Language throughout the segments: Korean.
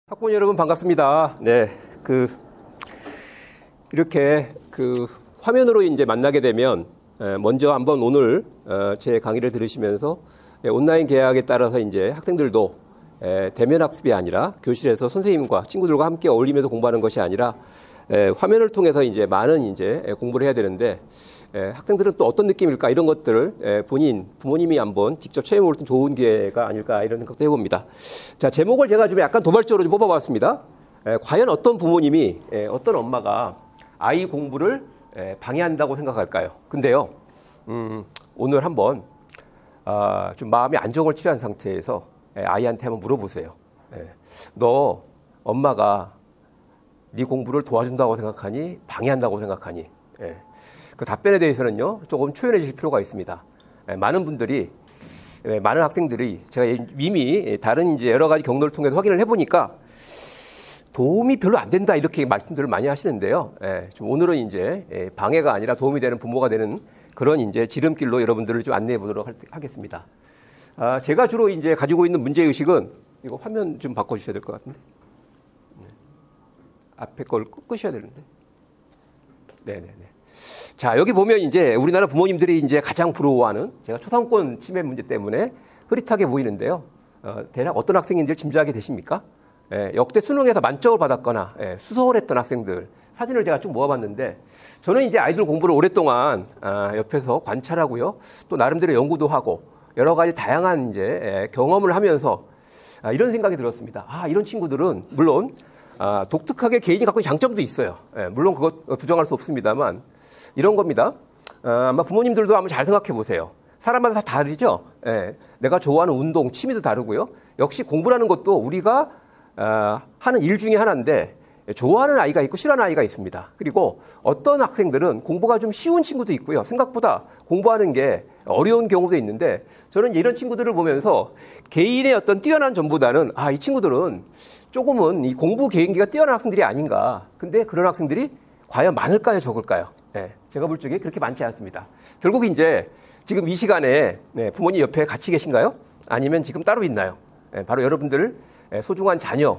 학부모 여러분 반갑습니다. 네, 이렇게 화면으로 이제 만나게 되면 먼저 한번 오늘 제 강의를 들으시면서 온라인 계약에 따라서 이제 학생들도 대면 학습이 아니라 교실에서 선생님과 친구들과 함께 어울리면서 공부하는 것이 아니라 화면을 통해서 이제 많은 이제 공부를 해야 되는데 학생들은 또 어떤 느낌일까 이런 것들을 부모님이 한번 직접 체험해 볼 때 좋은 기회가 아닐까 이런 생각도 해봅니다. 자, 제목을 제가 좀 약간 도발적으로 좀 뽑아봤습니다. 과연 어떤 부모님이 어떤 엄마가 아이 공부를 방해한다고 생각할까요? 근데요, 오늘 한번 좀 마음의 안정을 취한 상태에서 아이한테 한번 물어보세요. 너 엄마가 네 공부를 도와준다고 생각하니 방해한다고 생각하니? 그 답변에 대해서는요 조금 초연해질 필요가 있습니다. 많은 분들이 많은 학생들이 제가 이미 다른 이제 여러 가지 경로를 통해서 확인을 해보니까 도움이 별로 안 된다 이렇게 말씀들을 많이 하시는데요. 좀 오늘은 이제 방해가 아니라 도움이 되는 부모가 되는 그런 이제 지름길로 여러분들을 좀 안내해 보도록 하겠습니다. 제가 주로 이제 가지고 있는 문제 의식은 이거 화면 좀 바꿔주셔야 될 것 같은데 앞에 걸 끄셔야 되는데. 네네네. 자, 여기 보면 이제 우리나라 부모님들이 이제 가장 부러워하는 제가 초상권 침해 문제 때문에 흐릿하게 보이는데요. 대략 어떤 학생인지 짐작이 되십니까? 역대 수능에서 만점을 받았거나 수석을 했던 학생들 사진을 제가 쭉 모아봤는데 저는 이제 아이들 공부를 오랫동안 옆에서 관찰하고요. 또 나름대로 연구도 하고 여러 가지 다양한 이제 경험을 하면서 이런 생각이 들었습니다. 이런 친구들은 물론 독특하게 개인이 갖고 있는 장점도 있어요. 물론 그것 부정할 수 없습니다만 이런 겁니다. 아마 부모님들도 한번 잘 생각해 보세요. 사람마다 다 다르죠. 내가 좋아하는 운동, 취미도 다르고요. 역시 공부라는 것도 우리가 하는 일 중에 하나인데 좋아하는 아이가 있고 싫어하는 아이가 있습니다. 그리고 어떤 학생들은 공부가 좀 쉬운 친구도 있고요. 생각보다 공부하는 게 어려운 경우도 있는데 저는 이런 친구들을 보면서 개인의 어떤 뛰어난 점보다는 이 친구들은 조금은 이 공부 개인기가 뛰어난 학생들이 아닌가. 근데 그런 학생들이 과연 많을까요, 적을까요? 제가 볼 적에 그렇게 많지 않습니다. 결국 이제 지금 이 시간에 부모님 옆에 같이 계신가요? 아니면 지금 따로 있나요? 바로 여러분들 소중한 자녀,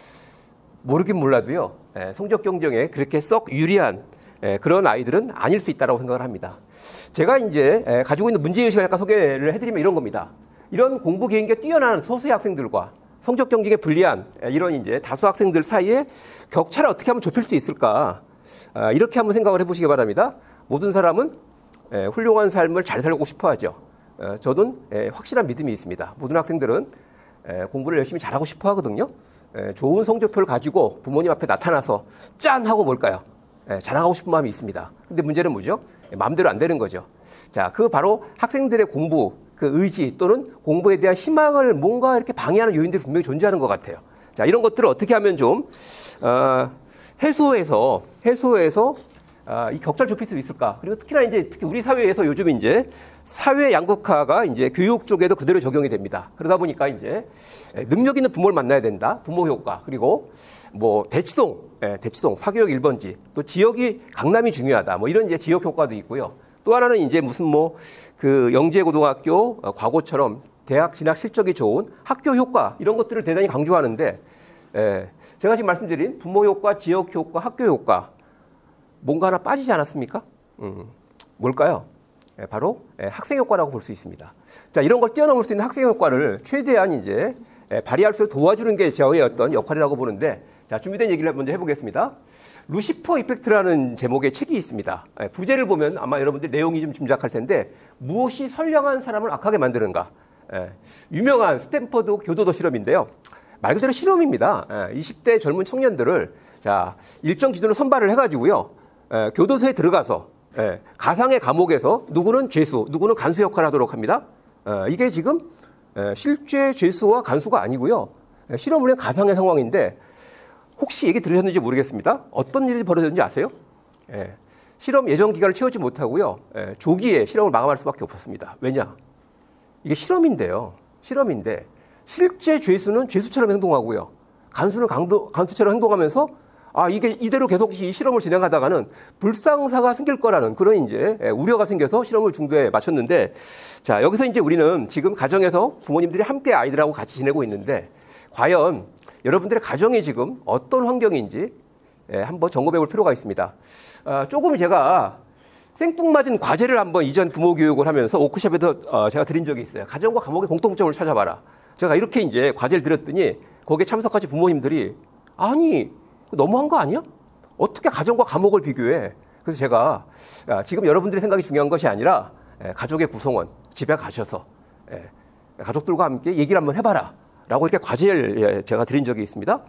모르긴 몰라도요, 성적 경쟁에 그렇게 썩 유리한 그런 아이들은 아닐 수 있다고 생각을 합니다. 제가 이제 가지고 있는 문제의식을 약간 소개를 해드리면 이런 겁니다. 이런 공부 개인기가 뛰어난 소수의 학생들과 성적 경쟁에 불리한 이런 이제 다수 학생들 사이에 격차를 어떻게 하면 좁힐 수 있을까? 이렇게 한번 생각을 해보시기 바랍니다. 모든 사람은 훌륭한 삶을 잘 살고 싶어 하죠. 저는 확실한 믿음이 있습니다. 모든 학생들은 공부를 열심히 잘하고 싶어 하거든요. 좋은 성적표를 가지고 부모님 앞에 나타나서 짠! 하고 뭘까요? 자랑하고 싶은 마음이 있습니다. 근데 문제는 뭐죠? 마음대로 안 되는 거죠. 자, 그 바로 학생들의 공부, 그 의지 또는 공부에 대한 희망을 뭔가 이렇게 방해하는 요인들이 분명히 존재하는 것 같아요. 자, 이런 것들을 어떻게 하면 좀 해소해서 이 격차를 좁힐 수 있을까? 그리고 특히 우리 사회에서 요즘 이제 사회 양극화가 이제 교육 쪽에도 그대로 적용이 됩니다. 그러다 보니까 이제 능력 있는 부모를 만나야 된다. 부모 효과. 그리고 뭐 대치동 사교육 1번지, 또 지역이 강남이 중요하다. 뭐 이런 이제 지역 효과도 있고요. 또 하나는 이제 무슨 그 영재고등학교 과거처럼 대학 진학 실적이 좋은 학교 효과 이런 것들을 대단히 강조하는데 제가 지금 말씀드린 부모 효과, 지역 효과, 학교 효과 뭔가 하나 빠지지 않았습니까? 뭘까요? 바로 학생 효과라고 볼 수 있습니다. 자, 이런 걸 뛰어넘을 수 있는 학생 효과를 최대한 이제 발휘할 수 있도록 도와주는 게 저의 어떤 역할이라고 보는데 자, 준비된 얘기를 먼저 해보겠습니다. 루시퍼 이펙트라는 제목의 책이 있습니다. 부제를 보면 아마 여러분들 내용이 좀 짐작할 텐데 무엇이 선량한 사람을 악하게 만드는가? 유명한 스탠퍼드 교도소 실험인데요. 말 그대로 실험입니다. 20대 젊은 청년들을 자, 일정 기준으로 선발을 해가지고요. 교도소에 들어가서 가상의 감옥에서 누구는 죄수, 누구는 간수 역할을 하도록 합니다. 이게 지금 실제 죄수와 간수가 아니고요. 실험을 한 가상의 상황인데 혹시 얘기 들으셨는지 모르겠습니다. 어떤 일이 벌어졌는지 아세요? 실험 예정 기간을 채우지 못하고요. 조기에 실험을 마감할 수밖에 없었습니다. 왜냐? 이게 실험인데요. 실험인데 실제 죄수는 죄수처럼 행동하고요. 간수는 간수처럼 행동하면서 이게 이대로 계속 이 실험을 진행하다가는 불상사가 생길 거라는 그런 이제 우려가 생겨서 실험을 중도에 마쳤는데 자, 여기서 이제 우리는 지금 가정에서 부모님들이 함께 아이들하고 같이 지내고 있는데 과연 여러분들의 가정이 지금 어떤 환경인지 한번 점검해 볼 필요가 있습니다. 조금 제가 생뚱맞은 과제를 한번 이전 부모 교육을 하면서 워크숍에도 제가 드린 적이 있어요. 가정과 감옥의 공통점을 찾아봐라. 제가 이렇게 이제 과제를 드렸더니 거기에 참석하신 부모님들이 아니 너무한 거 아니야? 어떻게 가정과 감옥을 비교해? 그래서 제가 지금 여러분들의 생각이 중요한 것이 아니라 가족의 구성원 집에 가셔서 가족들과 함께 얘기를 한번 해봐라 라고 이렇게 과제를 제가 드린 적이 있습니다.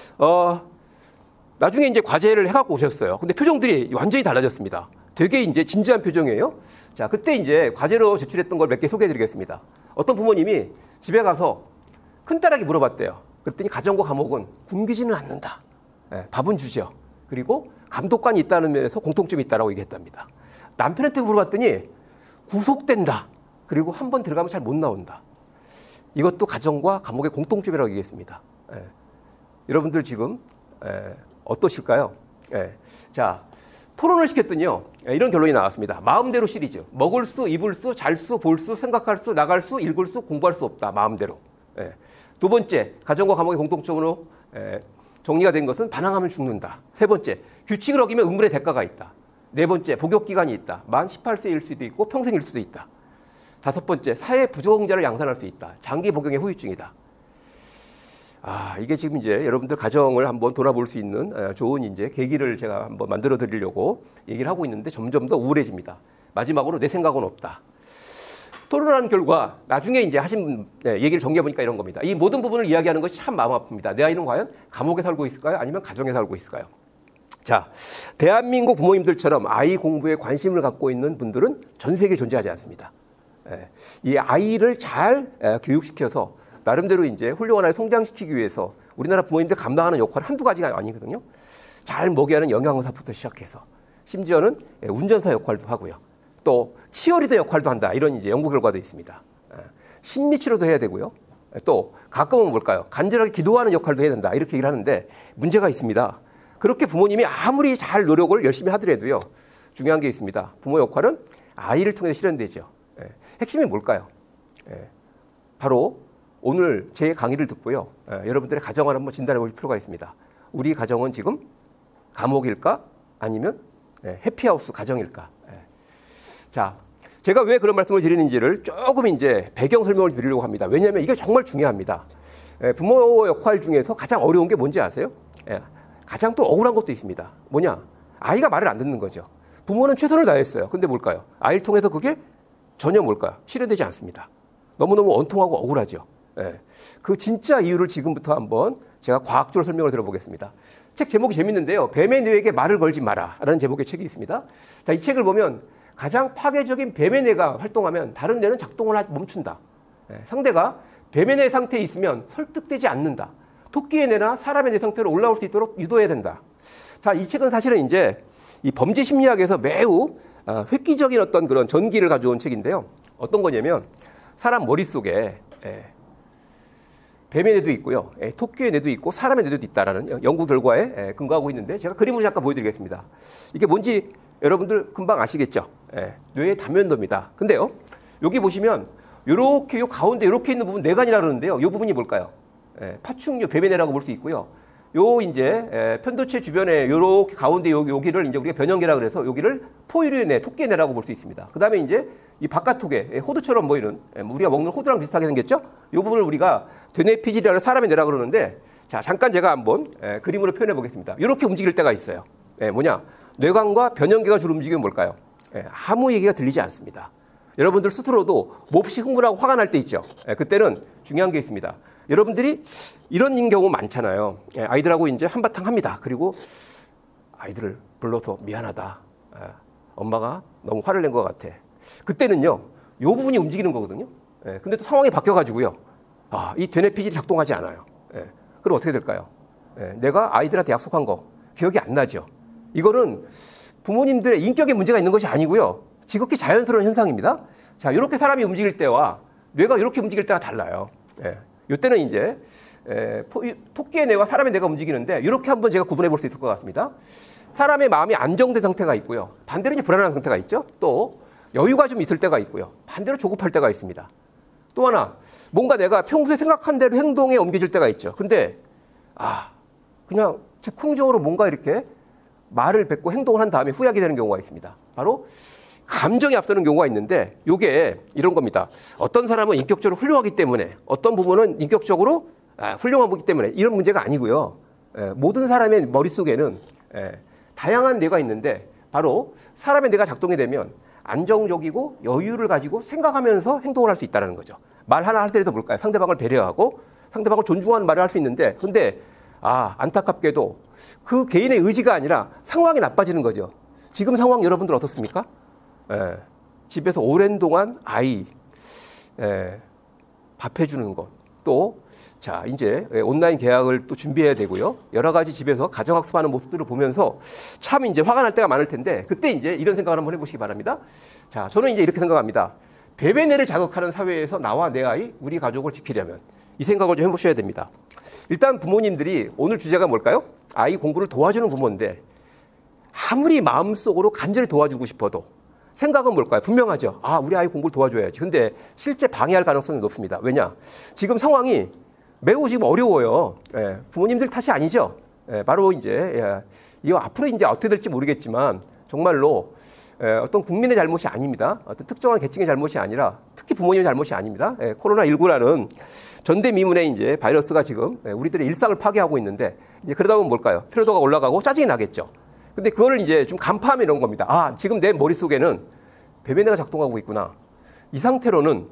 나중에 이제 과제를 해갖고 오셨어요. 근데 표정들이 완전히 달라졌습니다. 되게 이제 진지한 표정이에요. 자, 그때 이제 과제로 제출했던 걸 몇 개 소개해 드리겠습니다. 어떤 부모님이 집에 가서 큰딸에게 물어봤대요. 그랬더니 가정과 감옥은 굶기지는 않는다. 밥은 주죠. 그리고 감독관이 있다는 면에서 공통점이 있다라고 얘기했답니다. 남편한테 물어봤더니 구속된다. 그리고 한 번 들어가면 잘 못 나온다. 이것도 가정과 감옥의 공통점이라고 얘기했습니다. 여러분들 지금 어떠실까요? 자, 토론을 시켰더니요. 이런 결론이 나왔습니다. 마음대로 시리즈. 먹을 수, 입을 수, 잘 수, 볼 수, 생각할 수, 나갈 수, 읽을 수, 공부할 수 없다. 마음대로. 두 번째, 가정과 감옥의 공통점으로 정리가 된 것은 반항하면 죽는다. 세 번째, 규칙을 어기면 은물의 대가가 있다. 네 번째, 복역기간이 있다. 만 18세일 수도 있고 평생일 수도 있다. 다섯 번째, 사회 부적응자를 양산할 수 있다. 장기 복용의 후유증이다. 이게 지금 이제 여러분들 가정을 한번 돌아볼 수 있는 좋은 이제 계기를 제가 한번 만들어 드리려고 얘기를 하고 있는데 점점 더 우울해집니다. 마지막으로 내 생각은 없다. 토론한 결과 나중에 이제 하신 얘기를 정리해 보니까 이런 겁니다. 이 모든 부분을 이야기하는 것이 참 마음 아픕니다. 내 아이는 과연 감옥에 살고 있을까요? 아니면 가정에 살고 있을까요? 자, 대한민국 부모님들처럼 아이 공부에 관심을 갖고 있는 분들은 전 세계에 존재하지 않습니다. 이 아이를 잘 교육시켜서 나름대로 이제 훌륭한 아이를 성장시키기 위해서 우리나라 부모님들 감당하는 역할이 한두 가지가 아니거든요. 잘 먹여야 하는 영양사부터 시작해서 심지어는 운전사 역할도 하고요. 또 치어리더 역할도 한다. 이런 이제 연구 결과도 있습니다. 심리치료도 해야 되고요. 또 가끔은 뭘까요? 간절하게 기도하는 역할도 해야 된다. 이렇게 얘기를 하는데 문제가 있습니다. 그렇게 부모님이 아무리 잘 노력을 열심히 하더라도요. 중요한 게 있습니다. 부모 역할은 아이를 통해서 실현되죠. 핵심이 뭘까요? 바로 오늘 제 강의를 듣고요. 여러분들의 가정을 한번 진단해 볼 필요가 있습니다. 우리 가정은 지금 감옥일까? 아니면 해피하우스 가정일까? 자, 제가 왜 그런 말씀을 드리는지를 조금 이제 배경 설명을 드리려고 합니다. 왜냐하면 이게 정말 중요합니다. 부모 역할 중에서 가장 어려운 게 뭔지 아세요? 가장 또 억울한 것도 있습니다. 뭐냐? 아이가 말을 안 듣는 거죠. 부모는 최선을 다했어요. 근데 뭘까요? 아이를 통해서 그게 전혀 뭘까요? 실현되지 않습니다. 너무너무 원통하고 억울하죠. 그 진짜 이유를 지금부터 한번 제가 과학적으로 설명을 들어보겠습니다. 책 제목이 재밌는데요. 뱀의 뇌에게 말을 걸지 마라 라는 제목의 책이 있습니다. 자, 이 책을 보면 가장 파괴적인 뱀의 뇌가 활동하면 다른 뇌는 작동을 멈춘다. 상대가 뱀의 뇌 상태에 있으면 설득되지 않는다. 토끼의 뇌나 사람의 뇌 상태로 올라올 수 있도록 유도해야 된다. 자, 이 책은 사실은 이제 이 범죄 심리학에서 매우 획기적인 어떤 그런 전기를 가져온 책인데요. 어떤 거냐면 사람 머릿속에 뱀의 뇌도 있고요. 토끼의 뇌도 있고 사람의 뇌도 있다라는 연구 결과에 근거하고 있는데 제가 그림을 잠깐 보여드리겠습니다. 이게 뭔지 여러분들 금방 아시겠죠? 뇌의 단면도입니다. 근데요, 여기 보시면 이렇게 요 가운데 이렇게 있는 부분 뇌간이라 그러는데요. 이 부분이 뭘까요? 파충류 뱀의 뇌라고 볼 수 있고요. 요 이제 편도체 주변에 요렇게 가운데 여기를 이제 우리가 변형계라 그래서 여기를 포유류의 뇌, 토끼의 뇌라고 볼 수 있습니다. 그 다음에 이제 이 바깥쪽에 호두처럼 보이는 우리가 먹는 호두랑 비슷하게 생겼죠? 이 부분을 우리가 되뇌피질이라고 사람의 뇌라고 그러는데 자, 잠깐 제가 한번 그림으로 표현해 보겠습니다. 이렇게 움직일 때가 있어요. 뭐냐? 뇌관과 변형계가 주로 움직이면 뭘까요? 아무 얘기가 들리지 않습니다. 여러분들 스스로도 몹시 흥분하고 화가 날 때 있죠. 그때는 중요한 게 있습니다. 여러분들이 이런 경우 많잖아요. 아이들하고 이제 한바탕 합니다. 그리고 아이들을 불러서 미안하다. 엄마가 너무 화를 낸 것 같아. 그때는요, 이 부분이 움직이는 거거든요. 근데 또 상황이 바뀌어가지고요. 이 되뇌피질이 작동하지 않아요. 그럼 어떻게 될까요? 내가 아이들한테 약속한 거 기억이 안 나죠. 이거는 부모님들의 인격에 문제가 있는 것이 아니고요. 지극히 자연스러운 현상입니다. 자, 이렇게 사람이 움직일 때와 뇌가 이렇게 움직일 때가 달라요. 이때는 이제 토끼의 뇌와 사람의 뇌가 움직이는데 이렇게 한번 제가 구분해 볼 수 있을 것 같습니다. 사람의 마음이 안정된 상태가 있고요. 반대로 이제 불안한 상태가 있죠. 또 여유가 좀 있을 때가 있고요. 반대로 조급할 때가 있습니다. 또 하나, 뭔가 내가 평소에 생각한 대로 행동에 옮겨질 때가 있죠. 근데 그냥 즉흥적으로 뭔가 이렇게 말을 뱉고 행동을 한 다음에 후회하게 되는 경우가 있습니다. 바로 감정이 앞서는 경우가 있는데 이게 이런 겁니다. 어떤 사람은 인격적으로 훌륭하기 때문에 어떤 부분은 인격적으로 훌륭한 거기 때문에 이런 문제가 아니고요. 모든 사람의 머릿속에는 다양한 뇌가 있는데 바로 사람의 뇌가 작동이 되면 안정적이고 여유를 가지고 생각하면서 행동을 할 수 있다는 거죠. 말 하나 할 때도 뭘까요? 상대방을 배려하고 상대방을 존중하는 말을 할 수 있는데 근데 안타깝게도 그 개인의 의지가 아니라 상황이 나빠지는 거죠. 지금 상황 여러분들 어떻습니까? 집에서 오랜 동안 아이 밥 해주는 것, 또 이제 온라인 계약을 또 준비해야 되고요. 여러 가지 집에서 가정학습하는 모습들을 보면서 참 이제 화가 날 때가 많을 텐데 그때 이제 이런 생각을 한번 해보시기 바랍니다. 자, 저는 이제 이렇게 생각합니다. 배배뇌를 자극하는 사회에서 나와 내 아이, 우리 가족을 지키려면 이 생각을 좀 해보셔야 됩니다. 일단 부모님들이 오늘 주제가 뭘까요? 아이 공부를 도와주는 부모인데 아무리 마음속으로 간절히 도와주고 싶어도 생각은 뭘까요? 분명하죠. 우리 아이 공부를 도와줘야지. 근데 실제 방해할 가능성이 높습니다. 왜냐? 지금 상황이 매우 지금 어려워요. 부모님들 탓이 아니죠. 바로 이제 이거 앞으로 이제 어떻게 될지 모르겠지만 정말로 어떤 국민의 잘못이 아닙니다. 어떤 특정한 계층의 잘못이 아니라 특히 부모님의 잘못이 아닙니다. 코로나19라는 전대미문의 이제 바이러스가 지금 우리들의 일상을 파괴하고 있는데 이제 그러다 보면 뭘까요? 피로도가 올라가고 짜증이 나겠죠. 근데 그거를 이제 좀 간파하면 이런 겁니다. 지금 내 머릿속에는 배배뇌가 작동하고 있구나. 이 상태로는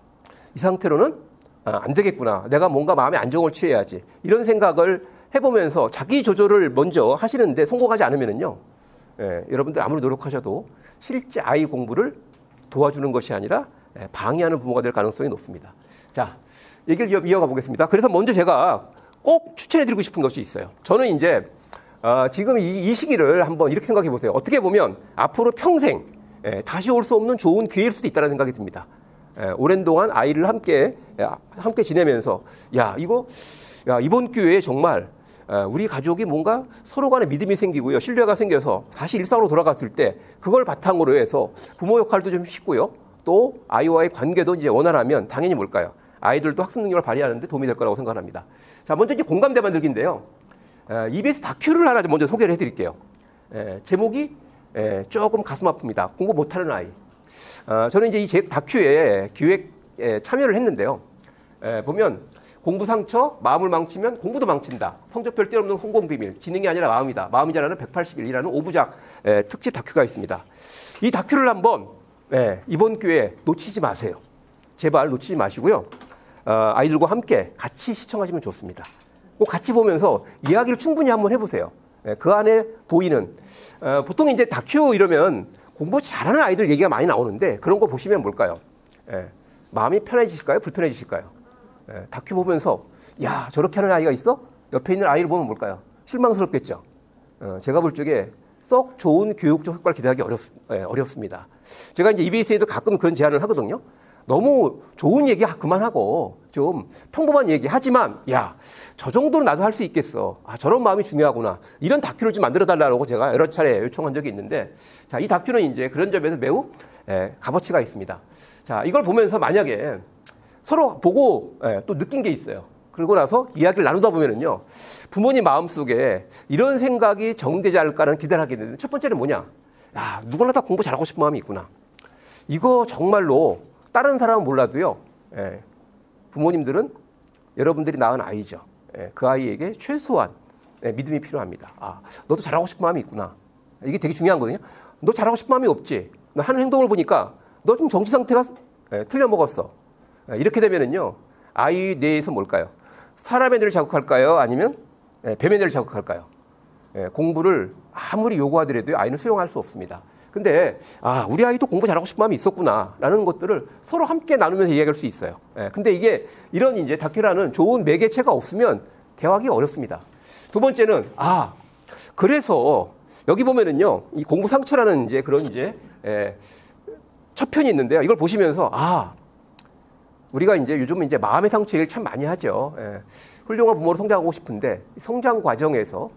안 되겠구나. 내가 뭔가 마음의 안정을 취해야지. 이런 생각을 해보면서 자기 조절을 먼저 하시는데 성공하지 않으면은요. 여러분들 아무리 노력하셔도 실제 아이 공부를 도와주는 것이 아니라 방해하는 부모가 될 가능성이 높습니다. 자, 얘기를 이어가 보겠습니다. 그래서 먼저 제가 꼭 추천해드리고 싶은 것이 있어요. 저는 이제 지금 이 시기를 한번 이렇게 생각해 보세요. 어떻게 보면 앞으로 평생 다시 올 수 없는 좋은 기회일 수도 있다는 생각이 듭니다. 오랜 동안 아이를 함께 지내면서 이번 기회에 정말 우리 가족이 뭔가 서로 간에 믿음이 생기고요. 신뢰가 생겨서 다시 일상으로 돌아갔을 때 그걸 바탕으로 해서 부모 역할도 좀 쉽고요. 또 아이와의 관계도 이제 원활하면 당연히 뭘까요? 아이들도 학습 능력을 발휘하는 데 도움이 될 거라고 생각합니다. 자, 먼저 이제 공감대 만들기인데요. EBS 다큐를 하나 먼저 소개를 해드릴게요. 제목이 조금 가슴 아픕니다. 공부 못하는 아이. 저는 이제 이 다큐에 기획에 참여를 했는데요. 보면 공부 상처, 마음을 망치면 공부도 망친다. 성적별 뛰어넘는 성공 비밀, 지능이 아니라 마음이다. 마음이 잘하는 180일이라는 5부작 특집 다큐가 있습니다. 이 다큐를 한번 이번 기회에 놓치지 마세요. 제발 놓치지 마시고요. 아이들과 함께 같이 시청하시면 좋습니다. 꼭 같이 보면서 이야기를 충분히 한번 해보세요. 그 안에 보이는 보통 이제 다큐 이러면 공부 잘하는 아이들 얘기가 많이 나오는데 그런 거 보시면 뭘까요? 마음이 편해지실까요? 불편해지실까요? 다큐 보면서 저렇게 하는 아이가 있어? 옆에 있는 아이를 보면 뭘까요? 실망스럽겠죠. 제가 볼 적에 썩 좋은 교육적 효과를 기대하기 어렵습니다. 제가 이제 EBS에도 가끔 그런 제안을 하거든요. 너무 좋은 얘기 그만하고 좀 평범한 얘기 하지만 저 정도는 나도 할 수 있겠어. 저런 마음이 중요하구나. 이런 다큐를 좀 만들어 달라고 제가 여러 차례 요청한 적이 있는데 자, 이 다큐는 이제 그런 점에서 매우 값어치가 있습니다. 자, 이걸 보면서 만약에 서로 보고 또 느낀 게 있어요. 그러고 나서 이야기를 나누다 보면은요. 부모님 마음속에 이런 생각이 정되지 않을까라는 기대를 하게 되는데 첫 번째는 뭐냐? 누구나 다 공부 잘하고 싶은 마음이 있구나. 이거 정말로 다른 사람은 몰라도요. 부모님들은 여러분들이 낳은 아이죠. 그 아이에게 최소한 믿음이 필요합니다. 너도 잘하고 싶은 마음이 있구나. 이게 되게 중요한 거거든요. 너 잘하고 싶은 마음이 없지. 너 하는 행동을 보니까 너 좀 정신 상태가 틀려 먹었어. 이렇게 되면은요. 아이 뇌에서 뭘까요? 사람의 뇌를 자극할까요? 아니면 뱀의 뇌를 자극할까요? 공부를 아무리 요구하더라도 아이는 수용할 수 없습니다. 근데 우리 아이도 공부 잘하고 싶은 마음이 있었구나 라는 것들을 서로 함께 나누면서 이야기할 수 있어요. 근데 이게 이런 이제 다큐라는 좋은 매개체가 없으면 대화하기 어렵습니다. 두 번째는 그래서 여기 보면은요 이 공부 상처라는 이제 그런 이제 첫 편이 있는데요. 이걸 보시면서 우리가 이제 요즘은 이제 마음의 상처 얘기를 참 많이 하죠. 훌륭한 부모로 성장하고 싶은데 성장 과정에서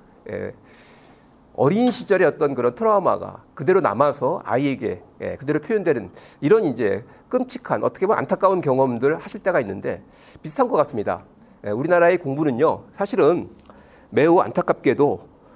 어린 시절의 어떤 그런 트라우마가 그대로 남아서 아이에게 그대로 표현되는 이런 이제 끔찍한 어떻게 보면 안타까운 경험들 하실 때가 있는데 비슷한 것 같습니다. 우리나라의 공부는요 사실은 매우 안타깝게도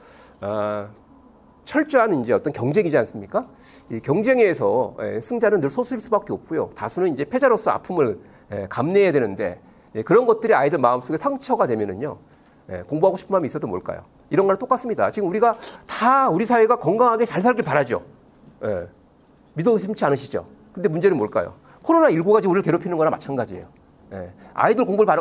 철저한 이제 어떤 경쟁이지 않습니까? 이 경쟁에서 승자는 늘 소수일 수밖에 없고요. 다수는 이제 패자로서 아픔을 감내해야 되는데 그런 것들이 아이들 마음속에 상처가 되면은요. 공부하고 싶은 마음이 있어도 뭘까요? 이런 거랑 똑같습니다. 지금 우리가 다 우리 사회가 건강하게 잘 살길 바라죠. 믿어도 심치 않으시죠? 근데 문제는 뭘까요? 코로나19가 지금 우리를 괴롭히는 거나 마찬가지예요. 아이들 공부를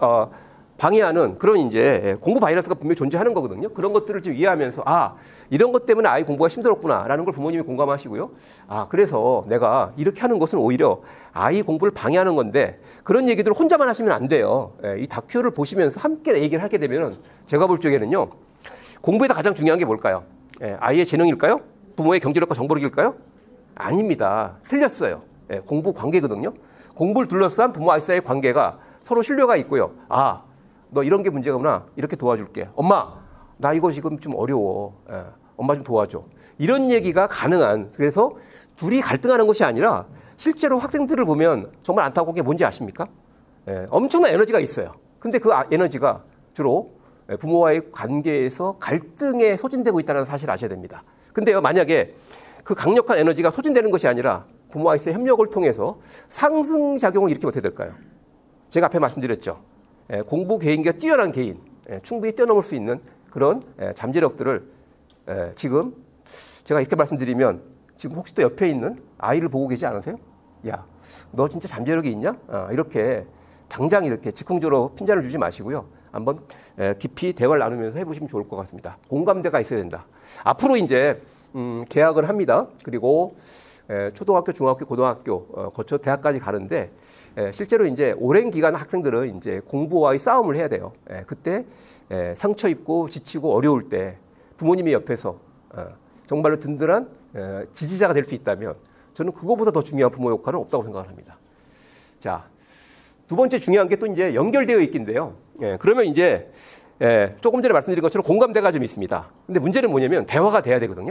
방해하는 그런 이제 공부 바이러스가 분명히 존재하는 거거든요. 그런 것들을 좀 이해하면서 이런 것 때문에 아이 공부가 힘들었구나라는 걸 부모님이 공감하시고요. 그래서 내가 이렇게 하는 것은 오히려 아이 공부를 방해하는 건데 그런 얘기들을 혼자만 하시면 안 돼요. 이 다큐를 보시면서 함께 얘기를 하게 되면 제가 볼 적에는요. 공부에서 가장 중요한 게 뭘까요? 아이의 재능일까요? 부모의 경제력과 정보력일까요? 아닙니다. 틀렸어요. 공부 관계거든요. 공부를 둘러싼 부모 아이 사이의 관계가 서로 신뢰가 있고요. 너 이런 게 문제구나. 이렇게 도와줄게. 엄마, 나 이거 지금 좀 어려워. 엄마 좀 도와줘. 이런 얘기가 가능한, 그래서 둘이 갈등하는 것이 아니라 실제로 학생들을 보면 정말 안타까운 게 뭔지 아십니까? 엄청난 에너지가 있어요. 근데 그 에너지가 주로 부모와의 관계에서 갈등에 소진되고 있다는 사실을 아셔야 됩니다. 근데요, 만약에 그 강력한 에너지가 소진되는 것이 아니라 부모와의 협력을 통해서 상승작용을 일으키면 어떻게 될까요? 제가 앞에 말씀드렸죠. 공부 개인기가 뛰어난 개인, 충분히 뛰어넘을 수 있는 그런 잠재력들을 지금 제가 이렇게 말씀드리면 지금 혹시 또 옆에 있는 아이를 보고 계시지 않으세요? 야, 너 진짜 잠재력이 있냐? 이렇게 당장 이렇게 즉흥적으로 핀잔을 주지 마시고요. 한번 깊이 대화를 나누면서 해보시면 좋을 것 같습니다. 공감대가 있어야 된다. 앞으로 이제 개학을 합니다. 그리고 초등학교, 중학교, 고등학교 거쳐 대학까지 가는데 실제로 이제 오랜 기간 학생들은 이제 공부와의 싸움을 해야 돼요. 그때 상처 입고 지치고 어려울 때 부모님이 옆에서 정말로 든든한 지지자가 될 수 있다면 저는 그거보다 더 중요한 부모 역할은 없다고 생각을 합니다. 자, 두 번째 중요한 게 또 이제 연결되어 있긴데요. 그러면 이제 조금 전에 말씀드린 것처럼 공감대가 좀 있습니다. 근데 문제는 뭐냐면 대화가 돼야 되거든요.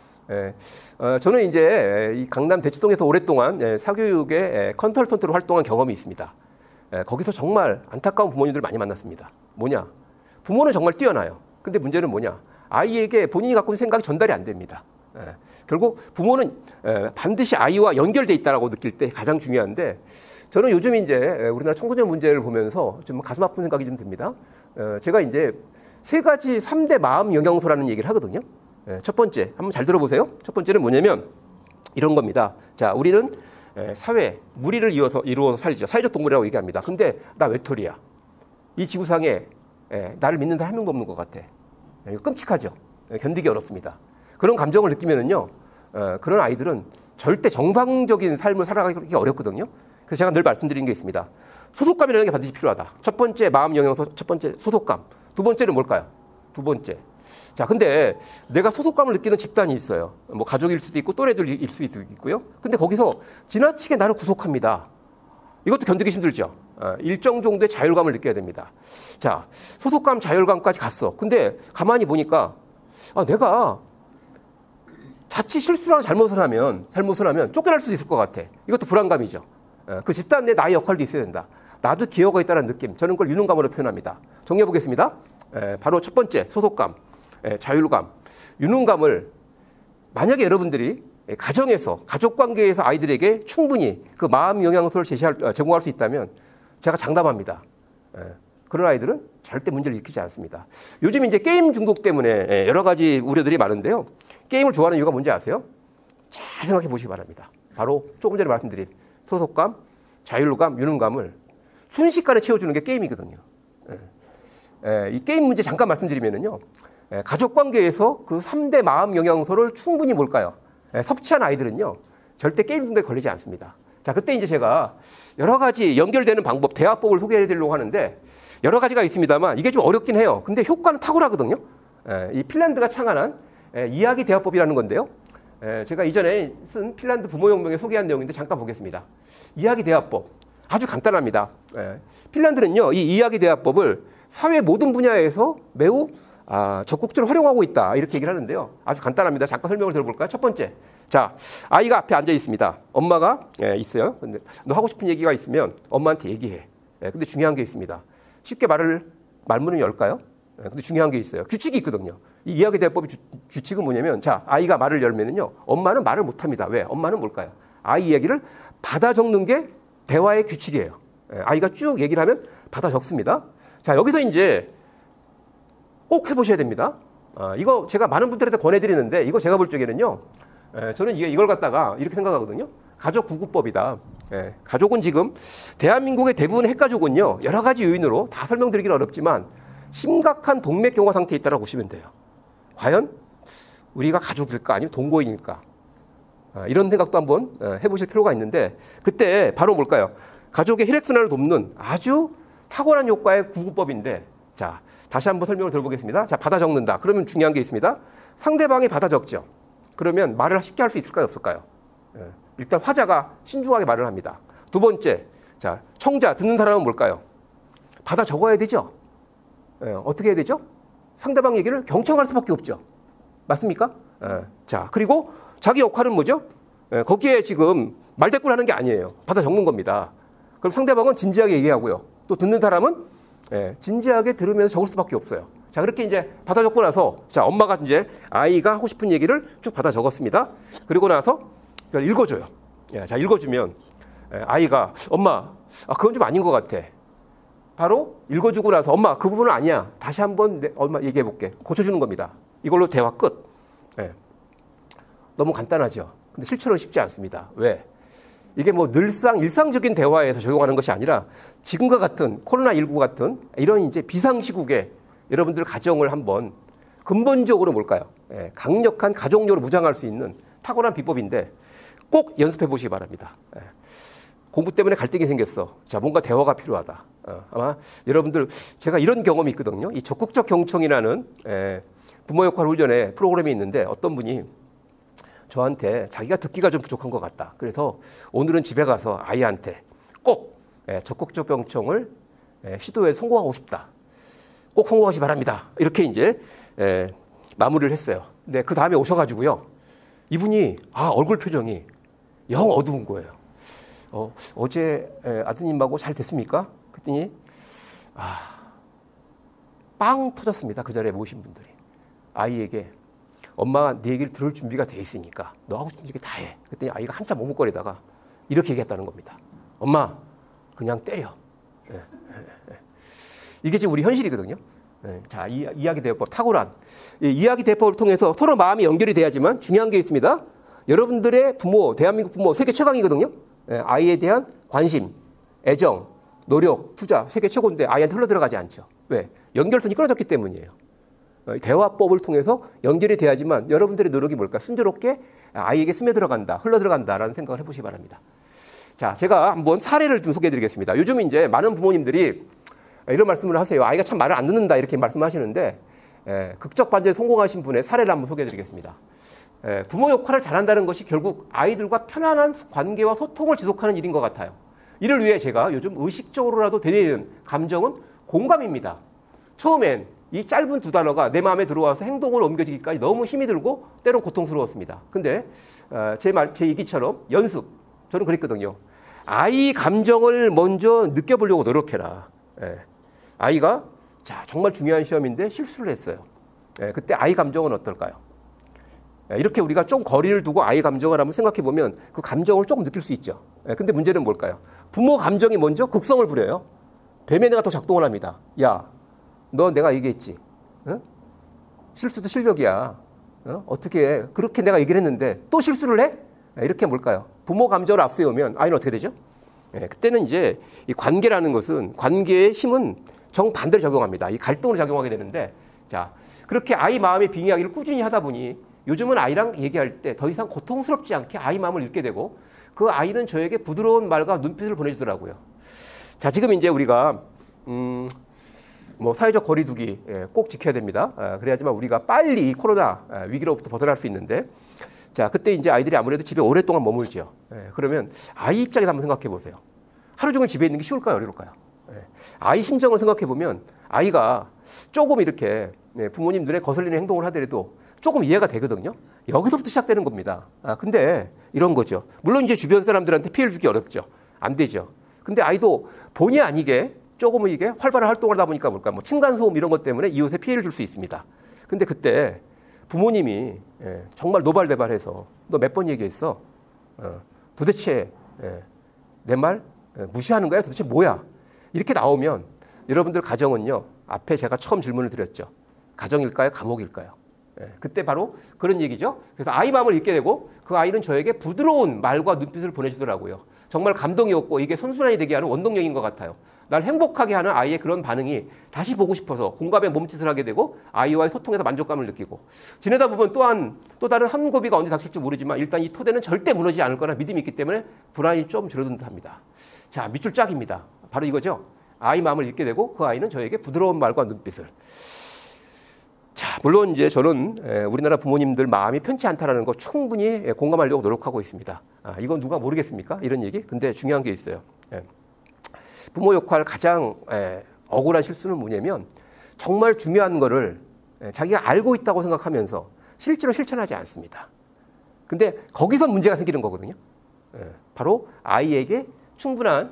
저는 이제 이 강남 대치동에서 오랫동안 사교육의 컨설턴트로 활동한 경험이 있습니다. 거기서 정말 안타까운 부모님들을 많이 만났습니다. 뭐냐? 부모는 정말 뛰어나요. 근데 문제는 뭐냐? 아이에게 본인이 갖고 있는 생각이 전달이 안 됩니다. 결국 부모는 반드시 아이와 연결돼 있다고 느낄 때 가장 중요한데 저는 요즘 이제 우리나라 청소년 문제를 보면서 좀 가슴 아픈 생각이 좀 듭니다. 제가 이제 3가지 3대 마음 영향소라는 얘기를 하거든요. 첫 번째, 한번 잘 들어보세요. 첫 번째는 뭐냐면 이런 겁니다. 자, 우리는 사회, 무리를 이루어서 살죠. 사회적 동물이라고 얘기합니다. 근데 나 외톨이야. 이 지구상에 나를 믿는 사람 한 명도 없는 것 같아. 이거 끔찍하죠. 견디기 어렵습니다. 그런 감정을 느끼면은요, 그런 아이들은 절대 정상적인 삶을 살아가기 어렵거든요. 그래서 제가 늘 말씀드린 게 있습니다. 소속감이라는 게 반드시 필요하다. 첫 번째 마음 영향소, 첫 번째 소속감. 두 번째는 뭘까요? 두 번째. 자, 근데 내가 소속감을 느끼는 집단이 있어요. 뭐 가족일 수도 있고 또래들일 수도 있고요. 근데 거기서 지나치게 나를 구속합니다. 이것도 견디기 힘들죠. 일정 정도의 자율감을 느껴야 됩니다. 자, 소속감, 자율감까지 갔어. 근데 가만히 보니까 내가 자칫 실수랑 잘못을 하면 쫓겨날 수도 있을 것 같아. 이것도 불안감이죠. 그 집단 내 나의 역할도 있어야 된다. 나도 기여가 있다는 느낌. 저는 그걸 유능감으로 표현합니다. 정리해 보겠습니다. 바로 첫 번째, 소속감, 자율감, 유능감을 만약에 여러분들이 가정에서, 가족관계에서 아이들에게 충분히 그 마음 영향소를 제공할 수 있다면 제가 장담합니다. 그런 아이들은 절대 문제를 일으키지 않습니다. 요즘 이제 게임 중독 때문에 여러 가지 우려들이 많은데요. 게임을 좋아하는 이유가 뭔지 아세요? 잘 생각해 보시기 바랍니다. 바로 조금 전에 말씀드린 소속감, 자율감, 유능감을 순식간에 채워주는 게 게임이거든요. 이 게임 문제 잠깐 말씀드리면요. 가족 관계에서 그 3대 마음 영향소를 충분히 뭘까요? 섭취한 아이들은요. 절대 게임 중독에 걸리지 않습니다. 자, 그때 이제 제가 여러 가지 연결되는 방법, 대화법을 소개해 드리려고 하는데 여러 가지가 있습니다만 이게 좀 어렵긴 해요. 근데 효과는 탁월하거든요. 이 핀란드가 창안한 이야기 대화법이라는 건데요. 제가 이전에 쓴 핀란드 부모혁명에 소개한 내용인데 잠깐 보겠습니다. 이야기 대화법. 아주 간단합니다. 핀란드는요, 이 이야기 대화법을 사회 모든 분야에서 매우 적극적으로 활용하고 있다. 이렇게 얘기를 하는데요. 아주 간단합니다. 잠깐 설명을 들어볼까요? 첫 번째. 자, 아이가 앞에 앉아 있습니다. 엄마가 있어요. 근데 너 하고 싶은 얘기가 있으면 엄마한테 얘기해. 근데 중요한 게 있습니다. 쉽게 말문을 열까요? 근데 중요한 게 있어요. 규칙이 있거든요. 이 이야기 대화법의 규칙은 뭐냐면, 자, 아이가 말을 열면은요, 엄마는 말을 못 합니다. 왜? 엄마는 뭘까요? 아이 이야기를 받아 적는 게 대화의 규칙이에요. 아이가 쭉 얘기를 하면 받아 적습니다. 자, 여기서 이제 꼭 해보셔야 됩니다. 이거 제가 많은 분들한테 권해드리는데, 이거 제가 볼 적에는요, 저는 이걸 갖다가 이렇게 생각하거든요. 가족 구구법이다. 가족은 지금 대한민국의 대부분의 핵가족은요, 여러 가지 요인으로 다 설명드리기는 어렵지만 심각한 동맥경화 상태에 있다고 보시면 돼요. 과연 우리가 가족일까 아니면 동거인일까? 이런 생각도 한번 해보실 필요가 있는데, 그때 바로 뭘까요? 가족의 혈액순환을 돕는 아주 탁월한 효과의 구구법인데, 자, 다시 한번 설명을 들어보겠습니다. 자, 받아 적는다. 그러면 중요한 게 있습니다. 상대방이 받아 적죠. 그러면 말을 쉽게 할 수 있을까요, 없을까요? 일단 화자가 신중하게 말을 합니다. 두 번째, 자, 청자, 듣는 사람은 뭘까요? 받아 적어야 되죠. 어떻게 해야 되죠? 상대방 얘기를 경청할 수밖에 없죠. 맞습니까? 자, 그리고 자기 역할은 뭐죠? 거기에 지금 말대꾸를 하는 게 아니에요. 받아 적는 겁니다. 그럼 상대방은 진지하게 얘기하고요. 또 듣는 사람은 진지하게 들으면서 적을 수밖에 없어요. 자, 그렇게 이제 받아 적고 나서, 자, 엄마가 이제 아이가 하고 싶은 얘기를 쭉 받아 적었습니다. 그리고 나서 그걸 읽어줘요. 자, 읽어주면 아이가, 엄마, 그건 좀 아닌 것 같아. 바로 읽어주고 나서, 엄마, 그 부분은 아니야. 다시 한번 엄마 얘기해볼게. 고쳐주는 겁니다. 이걸로 대화 끝. 너무 간단하죠. 근데 실천은 쉽지 않습니다. 왜? 이게 뭐 늘상 일상적인 대화에서 적용하는 것이 아니라 지금과 같은 코로나19 같은 이런 이제 비상시국에 여러분들 가정을 한번 근본적으로 뭘까요? 강력한 가족력으로 무장할 수 있는 탁월한 비법인데 꼭 연습해 보시기 바랍니다. 공부 때문에 갈등이 생겼어. 자, 뭔가 대화가 필요하다. 아마 여러분들, 제가 이런 경험이 있거든요. 이 적극적 경청이라는 부모 역할 훈련의 프로그램이 있는데 어떤 분이 저한테 자기가 듣기가 좀 부족한 것 같다. 그래서 오늘은 집에 가서 아이한테 꼭 적극적 경청을 시도에 성공하고 싶다. 꼭 성공하시기 바랍니다. 이렇게 이제 마무리를 했어요. 근데 그 다음에 오셔가지고요. 이분이 얼굴 표정이 영 어두운 거예요. 어제 아드님하고 잘 됐습니까? 그랬더니 빵 터졌습니다. 그 자리에 모신 분들이. 아이에게 엄마가 네 얘기를 들을 준비가 돼 있으니까 너 하고 싶은 얘기 다 해. 그랬더니 아이가 한참 머뭇거리다가 이렇게 얘기했다는 겁니다. 엄마, 그냥 때려. 이게 지금 우리 현실이거든요. 자, 이야기 대화법 탁월한 이야기 대화법을 통해서 서로 마음이 연결이 돼야지만 중요한 게 있습니다. 여러분들의 부모, 대한민국 부모 세계 최강이거든요. 아이에 대한 관심, 애정, 노력, 투자 세계 최고인데 아이한테 흘러들어가지 않죠. 왜? 연결선이 끊어졌기 때문이에요. 대화법을 통해서 연결이 돼야지만 여러분들의 노력이 뭘까? 순조롭게 아이에게 스며들어간다, 흘러들어간다라는 생각을 해보시기 바랍니다. 자, 제가 한번 사례를 좀 소개해드리겠습니다. 요즘 이제 많은 부모님들이 이런 말씀을 하세요. 아이가 참 말을 안 듣는다 이렇게 말씀하시는데 극적 반전에 성공하신 분의 사례를 한번 소개해드리겠습니다. 부모 역할을 잘한다는 것이 결국 아이들과 편안한 관계와 소통을 지속하는 일인 것 같아요. 이를 위해 제가 요즘 의식적으로라도 되뇌이는 감정은 공감입니다. 처음엔 이 짧은 두 단어가 내 마음에 들어와서 행동을 옮겨지기까지 너무 힘이 들고 때론 고통스러웠습니다. 근데 제 얘기처럼 연습, 저는 그랬거든요. 아이 감정을 먼저 느껴보려고 노력해라. 아이가 자 정말 중요한 시험인데 실수를 했어요. 그때 아이 감정은 어떨까요? 이렇게 우리가 좀 거리를 두고 아이 감정을 한번 생각해 보면 그 감정을 조금 느낄 수 있죠. 근데 문제는 뭘까요? 부모 감정이 먼저 극성을 부려요. 배면에가 더 작동을 합니다. 야, 너 내가 얘기했지. 실수도 실력이야. 어떻게 그렇게 내가 얘기를 했는데 또 실수를 해? 이렇게 뭘까요? 부모 감정을 앞세우면 아이는 어떻게 되죠? 그때는 이제 이 관계라는 것은 관계의 힘은 정반대로 작용합니다. 이 갈등으로 작용하게 되는데, 자, 그렇게 아이 마음의 빙의하기를 꾸준히 하다 보니 요즘은 아이랑 얘기할 때 더 이상 고통스럽지 않게 아이 마음을 읽게 되고 그 아이는 저에게 부드러운 말과 눈빛을 보내주더라고요. 자, 지금 이제 우리가 뭐 사회적 거리두기 꼭 지켜야 됩니다. 그래야지만 우리가 빨리 이 코로나 위기로부터 벗어날 수 있는데, 자, 그때 이제 아이들이 아무래도 집에 오랫동안 머물죠. 그러면 아이 입장에서 한번 생각해 보세요. 하루 종일 집에 있는 게 쉬울까요, 어려울까요? 아이 심정을 생각해 보면 아이가 조금 이렇게 부모님 눈에 거슬리는 행동을 하더라도 조금 이해가 되거든요. 여기서부터 시작되는 겁니다. 근데 이런 거죠. 물론 이제 주변 사람들한테 피해를 주기 어렵죠. 안 되죠. 근데 아이도 본의 아니게 조금은 이게 활발한 활동을 하다 보니까 뭘까? 뭐 층간소음 이런 것 때문에 이웃에 피해를 줄 수 있습니다. 근데 그때 부모님이 정말 노발대발해서 너 몇 번 얘기했어? 도대체 내 말 무시하는 거야? 도대체 뭐야? 이렇게 나오면 여러분들 가정은요. 앞에 제가 처음 질문을 드렸죠. 가정일까요? 감옥일까요? 그때 바로 그런 얘기죠. 그래서 아이 마음을 읽게 되고 그 아이는 저에게 부드러운 말과 눈빛을 보내주더라고요. 정말 감동이었고 이게 선순환이 되게 하는 원동력인 것 같아요. 날 행복하게 하는 아이의 그런 반응이 다시 보고 싶어서 공감에 몸짓을 하게 되고 아이와의 소통에서 만족감을 느끼고 지내다 보면 또한 또 다른 한 고비가 언제 닥칠지 모르지만 일단 이 토대는 절대 무너지지 않을 거나 믿음이 있기 때문에 불안이 좀 줄어든 듯합니다. 자, 밑줄 짝입니다. 바로 이거죠. 아이 마음을 읽게 되고 그 아이는 저에게 부드러운 말과 눈빛을. 자, 물론 이제 저는 우리나라 부모님들 마음이 편치 않다라는 거 충분히 공감하려고 노력하고 있습니다. 이건 누가 모르겠습니까? 이런 얘기. 근데 중요한 게 있어요. 부모 역할 가장 억울한 실수는 뭐냐면 정말 중요한 거를 자기가 알고 있다고 생각하면서 실제로 실천하지 않습니다. 근데 거기서 문제가 생기는 거거든요. 바로 아이에게 충분한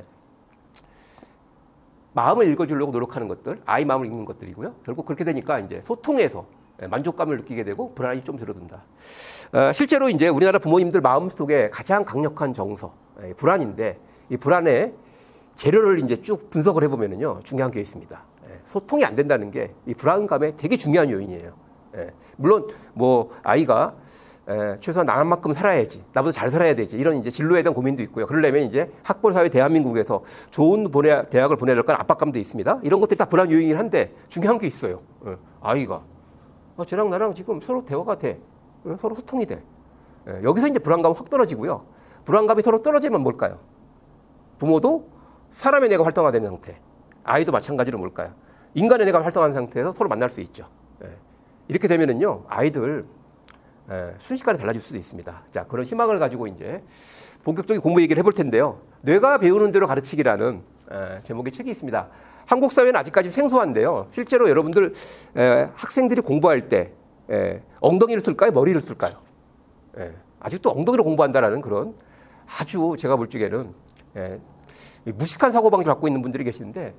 마음을 읽어주려고 노력하는 것들, 아이 마음을 읽는 것들이고요. 결국 그렇게 되니까 이제 소통에서 만족감을 느끼게 되고 불안이 좀 줄어든다. 실제로 이제 우리나라 부모님들 마음 속에 가장 강력한 정서, 불안인데 이 불안의 재료를 이제 쭉 분석을 해보면요 중요한 게 있습니다. 소통이 안 된다는 게 이 불안감의 되게 중요한 요인이에요. 물론 뭐 아이가 최소한 나만큼 살아야지, 나보다 잘 살아야 되지 이런 이제 진로에 대한 고민도 있고요. 그러려면 이제 학벌 사회 대한민국에서 좋은 대학을 보내야 될 건 압박감도 있습니다. 이런 것들이 다 불안 요인이긴 한데 중요한 게 있어요. 아이가 쟤랑 나랑 지금 서로 대화가 돼, 서로 소통이 돼. 여기서 이제 불안감은 확 떨어지고요. 불안감이 서로 떨어지면 뭘까요? 부모도 사람의 뇌가 활성화되는 상태, 아이도 마찬가지로 뭘까요? 인간의 뇌가 활성화된 상태에서 서로 만날 수 있죠. 이렇게 되면은요 아이들 순식간에 달라질 수도 있습니다. 자, 그런 희망을 가지고 이제 본격적인 공부 얘기를 해볼 텐데요. 뇌가 배우는 대로 가르치기라는 제목의 책이 있습니다. 한국 사회는 아직까지 생소한데요. 실제로 여러분들 학생들이 공부할 때 엉덩이를 쓸까요? 머리를 쓸까요? 아직도 엉덩이로 공부한다라는 그런 아주 제가 볼 적에는 무식한 사고방식을 갖고 있는 분들이 계시는데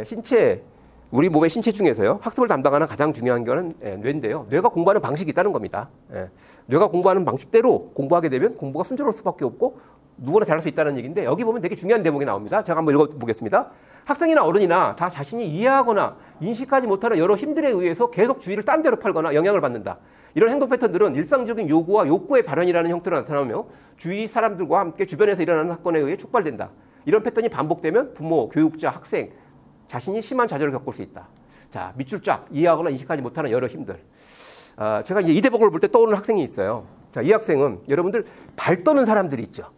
우리 몸의 신체 중에서요 학습을 담당하는 가장 중요한 거는 뇌인데요. 뇌가 공부하는 방식이 있다는 겁니다. 뇌가 공부하는 방식대로 공부하게 되면 공부가 순조로울 수밖에 없고 누구나 잘할 수 있다는 얘기인데 여기 보면 되게 중요한 대목이 나옵니다. 제가 한번 읽어보겠습니다. 학생이나 어른이나 다 자신이 이해하거나 인식하지 못하는 여러 힘들에 의해서 계속 주의를 딴 데로 팔거나 영향을 받는다. 이런 행동 패턴들은 일상적인 요구와 욕구의 발현이라는 형태로 나타나며 주위 사람들과 함께 주변에서 일어나는 사건에 의해 촉발된다. 이런 패턴이 반복되면 부모, 교육자, 학생 자신이 심한 좌절을 겪을 수 있다. 자, 밑줄 쫙 이해하거나 인식하지 못하는 여러 힘들. 제가 이제 이 대목을 볼 때 떠오르는 학생이 있어요. 자, 이 학생은 여러분들 발 떠는 사람들이 있죠.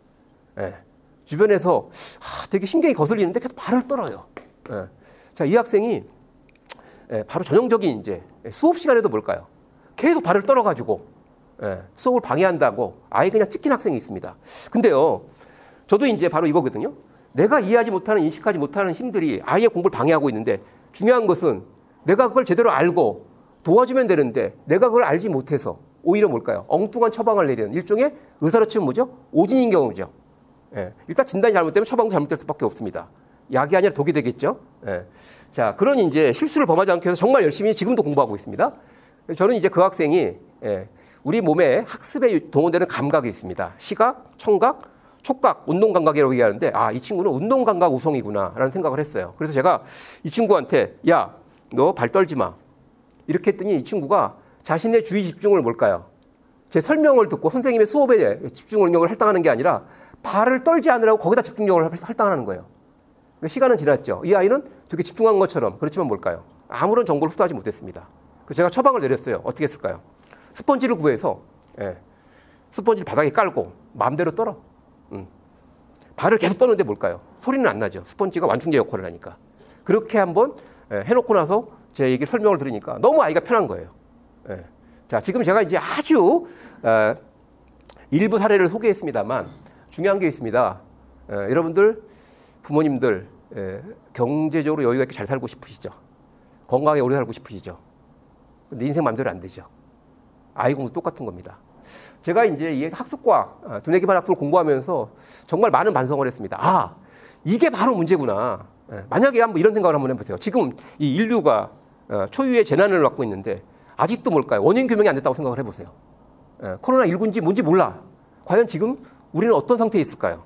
주변에서 되게 신경이 거슬리는데 계속 발을 떨어요. 자, 이 학생이 바로 전형적인 이제 수업 시간에도 뭘까요? 계속 발을 떨어가지고 수업을 방해한다고 아예 그냥 찍힌 학생이 있습니다. 근데요, 저도 이제 바로 이거거든요. 내가 이해하지 못하는, 인식하지 못하는 힘들이 아이의 공부를 방해하고 있는데 중요한 것은 내가 그걸 제대로 알고 도와주면 되는데 내가 그걸 알지 못해서 오히려 뭘까요? 엉뚱한 처방을 내리는 일종의 의사로 치면 뭐죠? 오진인 경우죠. 일단 진단이 잘못되면 처방도 잘못될 수밖에 없습니다. 약이 아니라 독이 되겠죠. 자, 그런 이제 실수를 범하지 않기 위해서 정말 열심히 지금도 공부하고 있습니다. 저는 이제 그 학생이 우리 몸에 학습에 동원되는 감각이 있습니다. 시각, 청각, 촉각, 운동 감각이라고 얘기하는데 이 친구는 운동 감각 우성이구나 라는 생각을 했어요. 그래서 제가 이 친구한테 야, 너 발 떨지 마 이렇게 했더니 이 친구가 자신의 주의 집중을 뭘까요? 제 설명을 듣고 선생님의 수업에 집중력을 할당하는 게 아니라 발을 떨지 않으라고 거기다 집중력을 할당하는 거예요. 시간은 지났죠. 이 아이는 되게 집중한 것처럼 그렇지만 뭘까요? 아무런 정보를 흡수하지 못했습니다. 그래서 제가 처방을 내렸어요. 어떻게 했을까요? 스펀지를 구해서 스펀지를 바닥에 깔고 마음대로 떨어. 발을 계속 떠는데 뭘까요? 소리는 안 나죠. 스펀지가 완충제 역할을 하니까. 그렇게 한번 해놓고 나서 제 얘기 설명을 들으니까 너무 아이가 편한 거예요. 자, 지금 제가 이제 아주 일부 사례를 소개했습니다만 중요한 게 있습니다. 여러분들 부모님들 경제적으로 여유가 있게 잘 살고 싶으시죠? 건강하게 오래 살고 싶으시죠? 근데 인생 마음대로 안 되죠. 아이 공부 똑같은 겁니다. 제가 이제 이 학습과학, 두뇌 기반 학습을 공부하면서 정말 많은 반성을 했습니다. 이게 바로 문제구나. 만약에 한번 이런 생각을 한번 해보세요. 지금 이 인류가 초유의 재난을 맞고 있는데 아직도 뭘까요? 원인 규명이 안 됐다고 생각을 해보세요. 코로나19인지 뭔지 몰라. 과연 지금 우리는 어떤 상태에 있을까요?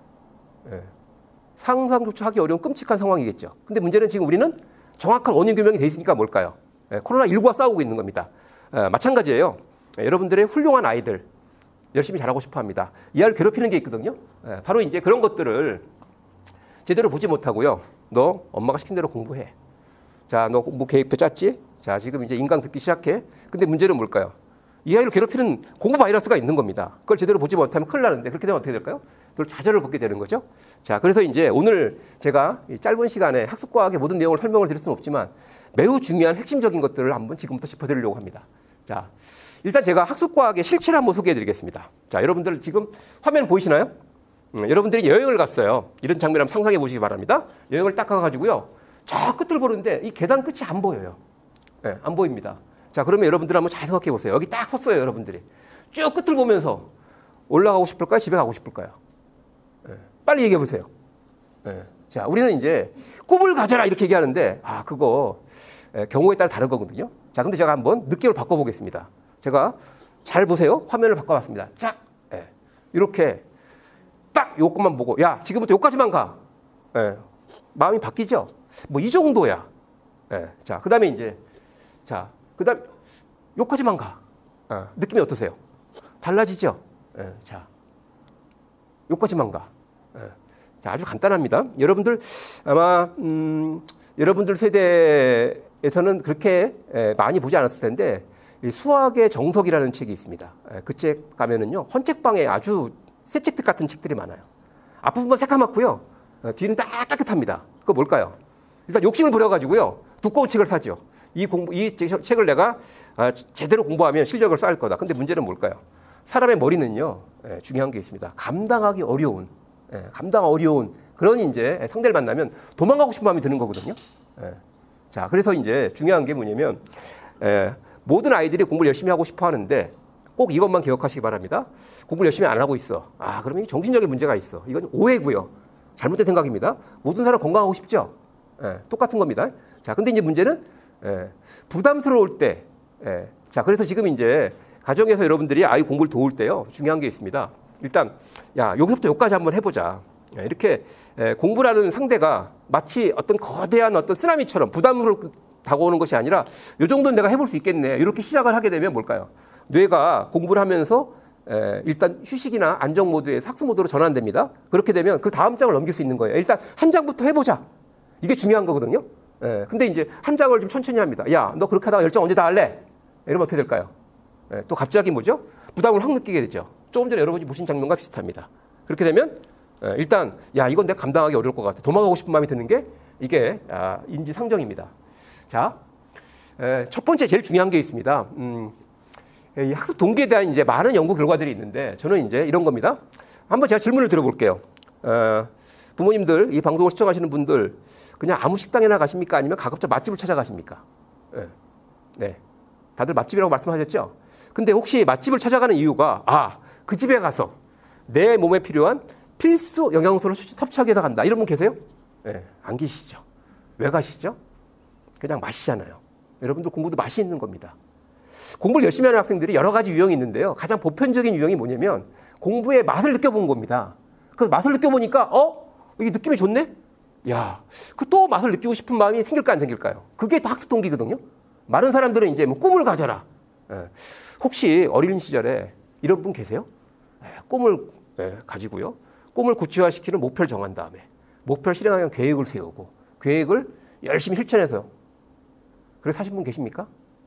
상상조차 하기 어려운 끔찍한 상황이겠죠. 근데 문제는 지금 우리는 정확한 원인 규명이 돼 있으니까 뭘까요? 코로나19와 싸우고 있는 겁니다. 마찬가지예요. 여러분들의 훌륭한 아이들 열심히 잘하고 싶어 합니다. 이 아이를 괴롭히는 게 있거든요. 바로 이제 그런 것들을 제대로 보지 못하고요. 너 엄마가 시킨 대로 공부해. 자, 너 공부 계획표 짰지? 자, 지금 이제 인강 듣기 시작해. 근데 문제는 뭘까요? 이 아이를 괴롭히는 공부 바이러스가 있는 겁니다. 그걸 제대로 보지 못하면 큰일 나는데 그렇게 되면 어떻게 될까요? 그걸 좌절을 받게 되는 거죠. 자, 그래서 이제 오늘 제가 이 짧은 시간에 학습과학의 모든 내용을 설명을 드릴 수는 없지만 매우 중요한 핵심적인 것들을 한번 지금부터 짚어드리려고 합니다. 자, 일단 제가 학습과학의 실체를 한번 소개해드리겠습니다. 자, 여러분들 지금 화면 보이시나요? 여러분들이 여행을 갔어요. 이런 장면 한번 상상해 보시기 바랍니다. 여행을 딱 가가지고요. 저 끝을 보는데 이 계단 끝이 안 보여요. 안 보입니다. 자, 그러면 여러분들 한번 잘 생각해 보세요. 여기 딱 섰어요, 여러분들이. 쭉 끝을 보면서 올라가고 싶을까요? 집에 가고 싶을까요? 빨리 얘기해 보세요. 자, 우리는 이제 꿈을 가져라 이렇게 얘기하는데 그거 경우에 따라 다른 거거든요. 자, 근데 제가 한번 느낌을 바꿔보겠습니다. 제가 잘 보세요. 화면을 바꿔봤습니다. 쫙 이렇게 딱 요것만 보고 야, 지금부터 요까지만 가. 마음이 바뀌죠? 뭐 이 정도야. 자, 그 다음에 이제 자, 그 다음 요까지만 가. 느낌이 어떠세요? 달라지죠? 자, 요까지만 가. 자, 아주 간단합니다. 여러분들 아마 여러분들 세대에서는 그렇게 많이 보지 않았을 텐데 수학의 정석이라는 책이 있습니다. 그 책 가면은요, 헌책방에 아주 새 책들 같은 책들이 많아요. 앞부분만 새까맣고요, 뒤는 딱 깨끗합니다. 그거 뭘까요? 일단 욕심을 부려가지고요, 두꺼운 책을 사죠. 이 책을 내가 제대로 공부하면 실력을 쌓을 거다. 근데 문제는 뭘까요? 사람의 머리는요, 중요한 게 있습니다. 감당하기 어려운 그런 이제 상대를 만나면 도망가고 싶은 마음이 드는 거거든요. 자, 그래서 이제 중요한 게 뭐냐면 모든 아이들이 공부를 열심히 하고 싶어 하는데 꼭 이것만 기억하시기 바랍니다. 공부를 열심히 안 하고 있어. 그러면 정신적인 문제가 있어. 이건 오해고요. 잘못된 생각입니다. 모든 사람 건강하고 싶죠? 똑같은 겁니다. 자, 근데 이제 문제는 부담스러울 때. 자, 그래서 지금 이제 가정에서 여러분들이 아이 공부를 도울 때요, 중요한 게 있습니다. 일단 야, 여기서부터 여기까지 한번 해보자. 이렇게 공부라는 상대가 마치 어떤 거대한 어떤 쓰나미처럼 부담스럽게 다가오는 것이 아니라 이 정도는 내가 해볼 수 있겠네. 이렇게 시작을 하게 되면 뭘까요? 뇌가 공부를 하면서 일단 휴식이나 안정 모드에서 학습 모드로 전환됩니다. 그렇게 되면 그 다음 장을 넘길 수 있는 거예요. 일단 한 장부터 해보자. 이게 중요한 거거든요. 근데 이제 한 장을 좀 천천히 합니다. 야, 너 그렇게 하다가 열정 언제 다 할래? 이러면 어떻게 될까요? 또 갑자기 뭐죠? 부담을 확 느끼게 되죠. 조금 전에 여러분이 보신 장면과 비슷합니다. 그렇게 되면 일단 야, 이건 내가 감당하기 어려울 것 같아. 도망가고 싶은 마음이 드는 게 이게 인지상정입니다. 자, 첫 번째 제일 중요한 게 있습니다. 이 학습 동기에 대한 이제 많은 연구 결과들이 있는데 저는 이제 이런 겁니다. 한번 제가 질문을 드려볼게요. 부모님들, 이 방송을 시청하시는 분들 그냥 아무 식당이나 가십니까? 아니면 가급적 맛집을 찾아가십니까? 네, 다들 맛집이라고 말씀하셨죠? 근데 혹시 맛집을 찾아가는 이유가 그 집에 가서 내 몸에 필요한 필수 영양소를 섭취하기 위해서 간다. 이런 분 계세요? 안 계시죠? 왜 가시죠? 그냥 맛이잖아요. 여러분들 공부도 맛이 있는 겁니다. 공부를 열심히 하는 학생들이 여러 가지 유형이 있는데요. 가장 보편적인 유형이 뭐냐면 공부의 맛을 느껴본 겁니다. 그래서 맛을 느껴보니까 이게 느낌이 좋네? 야, 그 또 맛을 느끼고 싶은 마음이 생길까 안 생길까요? 그게 또 학습 동기거든요. 많은 사람들은 이제 뭐 꿈을 가져라. 혹시 어린 시절에 이런 분 계세요? 꿈을 가지고요. 꿈을 구체화시키는 목표를 정한 다음에 목표를 실행하기 위한 계획을 세우고 계획을 열심히 실천해서 그래서 하신 분 계십니까?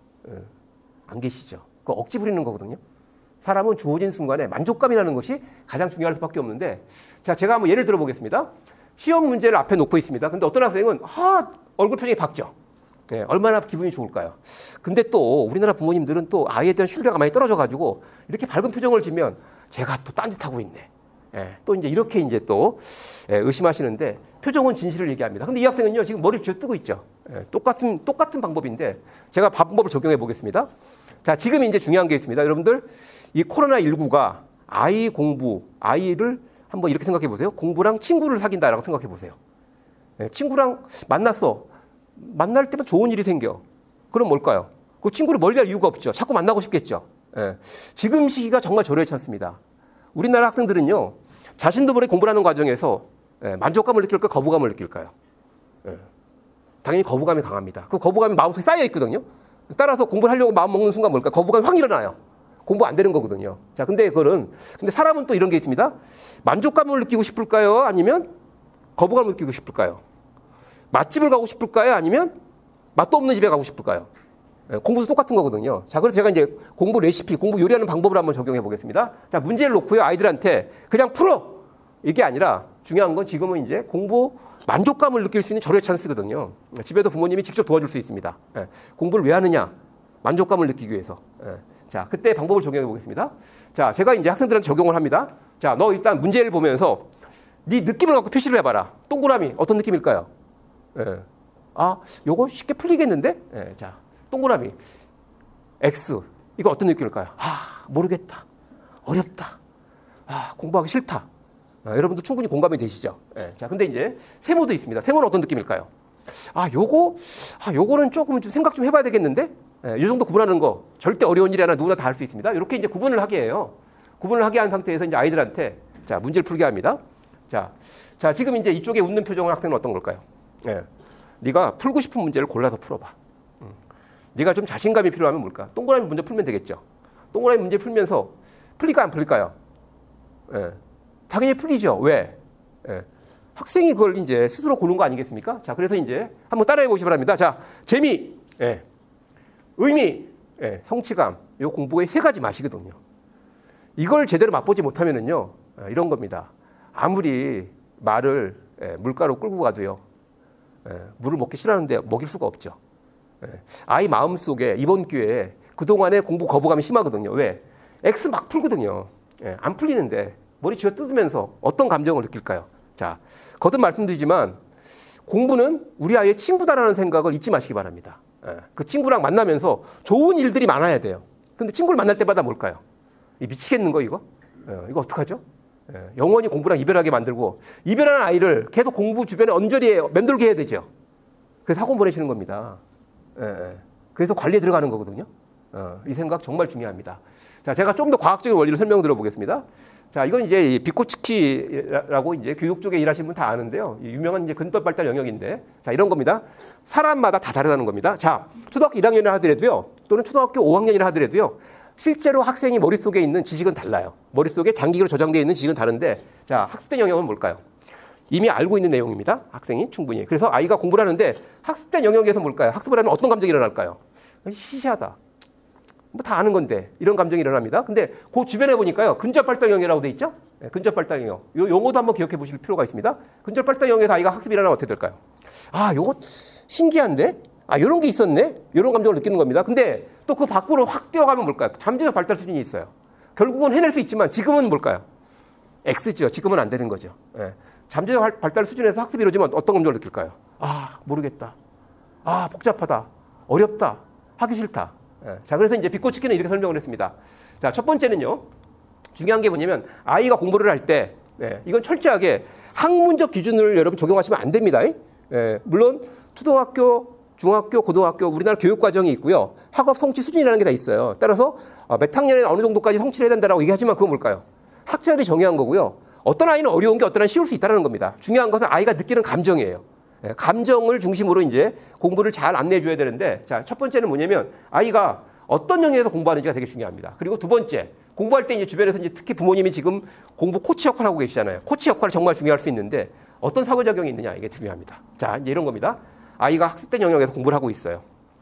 안 계시죠. 그거 억지 부리는 거거든요. 사람은 주어진 순간에 만족감이라는 것이 가장 중요할 수밖에 없는데 자, 제가 한번 예를 들어 보겠습니다. 시험 문제를 앞에 놓고 있습니다. 근데 어떤 학생은 얼굴 표정이 밝죠. 얼마나 기분이 좋을까요? 근데 또 우리나라 부모님들은 또 아이에 대한 신뢰가 많이 떨어져가지고 이렇게 밝은 표정을 지면 제가 또 딴짓하고 있네. 또 이제 이렇게 이제 또 의심하시는데 표정은 진실을 얘기합니다. 근데 이 학생은요, 지금 머리를 쥐어뜨고 있죠. 똑같은 방법인데 제가 방법을 적용해 보겠습니다. 자, 지금 이제 중요한 게 있습니다. 여러분들, 이 코로나19가 아이를 한번 이렇게 생각해 보세요. 공부랑 친구를 사귄다라고 생각해 보세요. 친구랑 만났어. 만날 때만 좋은 일이 생겨. 그럼 뭘까요? 그 친구를 멀리할 이유가 없죠. 자꾸 만나고 싶겠죠. 지금 시기가 정말 저렴치 않습니다. 우리나라 학생들은요, 자신도 모르게 공부를 하는 과정에서 만족감을 느낄까요? 거부감을 느낄까요? 당연히 거부감이 강합니다. 그 거부감이 마음속에 쌓여 있거든요. 따라서 공부를 하려고 마음 먹는 순간 뭘까요? 거부감이 확 일어나요. 공부 안 되는 거거든요. 자, 근데 사람은 또 이런 게 있습니다. 만족감을 느끼고 싶을까요? 아니면 거부감을 느끼고 싶을까요? 맛집을 가고 싶을까요? 아니면 맛도 없는 집에 가고 싶을까요? 공부도 똑같은 거거든요. 자, 그래서 제가 이제 공부 레시피, 공부 요리하는 방법을 한번 적용해 보겠습니다. 자, 문제를 놓고요. 아이들한테 그냥 풀어! 이게 아니라 중요한 건 지금은 이제 공부 만족감을 느낄 수 있는 절호의 찬스거든요. 집에도 부모님이 직접 도와줄 수 있습니다. 공부를 왜 하느냐? 만족감을 느끼기 위해서. 자, 그때 방법을 적용해 보겠습니다. 자, 제가 이제 학생들한테 적용을 합니다. 자, 너 일단 문제를 보면서 네 느낌을 갖고 표시를 해봐라. 동그라미 어떤 느낌일까요? 아, 요거 쉽게 풀리겠는데? 자, 동그라미 X 이거 어떤 느낌일까요? 아, 모르겠다. 어렵다. 아, 공부하기 싫다. 여러분도 충분히 공감이 되시죠? 자, 근데 이제 세모도 있습니다. 세모는 어떤 느낌일까요? 아, 요거는 조금 좀 생각 좀 해봐야 되겠는데? 이 정도 구분하는 거 절대 어려운 일이 아니라 누구나 다 할 수 있습니다. 이렇게 이제 구분을 하게 해요. 구분을 하게 한 상태에서 이제 아이들한테 자, 문제를 풀게 합니다. 자, 지금 이제 이쪽에 웃는 표정을 학생은 어떤 걸까요? 네가 풀고 싶은 문제를 골라서 풀어봐. 네가 좀 자신감이 필요하면 뭘까? 동그라미 먼저 풀면 되겠죠. 동그라미 문제 풀면서 풀릴까요? 안 풀릴까요? 당연히 풀리죠. 왜? 학생이 그걸 이제 스스로 고른 거 아니겠습니까? 자, 그래서 이제 한번 따라해 보시기 바랍니다. 자, 재미, 의미, 성취감, 요 공부의 세 가지 맛이거든요. 이걸 제대로 맛보지 못하면은요, 이런 겁니다. 아무리 말을 물가로 끌고 가도요, 물을 먹기 싫어하는데 먹일 수가 없죠. 아이 마음속에 이번 기회에 그동안의 공부 거부감이 심하거든요. 왜? X 막 풀거든요. 안 풀리는데 머리 쥐어 뜯으면서 어떤 감정을 느낄까요? 자, 거듭 말씀드리지만 공부는 우리 아이의 친구다라는 생각을 잊지 마시기 바랍니다. 그 친구랑 만나면서 좋은 일들이 많아야 돼요. 근데 친구를 만날 때마다 뭘까요? 미치겠는 거 이거? 이거 어떡하죠? 영원히 공부랑 이별하게 만들고 이별하는 아이를 계속 공부 주변에 언저리에 맴돌게 해야 되죠. 그래서 학원 보내시는 겁니다. 그래서 관리에 들어가는 거거든요. 이 생각 정말 중요합니다. 자, 제가 좀 더 과학적인 원리를 설명 드려보겠습니다. 자, 이건 이제 비코츠키라고 이제 교육 쪽에 일하시는 분 다 아는데요. 유명한 이제 근법 발달 영역인데, 자, 이런 겁니다. 사람마다 다 다르다는 겁니다. 자, 초등학교 1학년이라 하더라도요, 또는 초등학교 5학년이라 하더라도요, 실제로 학생이 머릿속에 있는 지식은 달라요. 머릿속에 장기로 저장되어 있는 지식은 다른데, 자, 학습된 영역은 뭘까요? 이미 알고 있는 내용입니다. 학생이 충분히. 그래서 아이가 공부를 하는데 학습된 영역에서 뭘까요? 학습을 하면 어떤 감정이 일어날까요? 시시하다. 뭐 다 아는 건데 이런 감정이 일어납니다. 근데 그 주변에 보니까요. 근접 발달 영역이라고 돼 있죠? 근접 발달 영역. 요 용어도 한번 기억해 보실 필요가 있습니다. 근접 발달 영역에서 아이가 학습이 일어나면 어떻게 될까요? 아, 요거 신기한데? 아, 요런 게 있었네? 요런 감정을 느끼는 겁니다. 근데 또 그 밖으로 확 뛰어가면 뭘까요? 잠재적 발달 수준이 있어요. 결국은 해낼 수 있지만 지금은 뭘까요? X죠. 지금은 안 되는 거죠. 잠재적 발달 수준에서 학습이 이루어지면 어떤 감정을 느낄까요? 아, 모르겠다. 아, 복잡하다. 어렵다. 하기 싫다. 자, 그래서 이제 비꼬치기는 이렇게 설명을 했습니다. 자, 첫 번째는요. 중요한 게 뭐냐면 아이가 공부를 할 때 이건 철저하게 학문적 기준을 여러분 적용하시면 안 됩니다. 물론 초등학교, 중학교, 고등학교 우리나라 교육 과정이 있고요. 학업 성취 수준이라는 게 다 있어요. 따라서 몇 학년에 어느 정도까지 성취를 해야 된다라고 얘기하지만 그건 뭘까요? 학자들이 정의한 거고요. 어떤 아이는 어려운 게 어떤 아이는 쉬울 수 있다는 겁니다. 중요한 것은 아이가 느끼는 감정이에요. 감정을 중심으로 이제 공부를 잘 안내해 줘야 되는데, 자, 첫 번째는 뭐냐면 아이가 어떤 영역에서 공부하는지가 되게 중요합니다. 그리고 두 번째, 공부할 때 이제 주변에서 이제 특히 부모님이 지금 공부 코치 역할을 하고 계시잖아요. 코치 역할이 정말 중요할 수 있는데 어떤 상호작용이 있느냐 이게 중요합니다. 자, 이제 이런 겁니다. 아이가 학습된 영역에서 공부를 하고 있어요.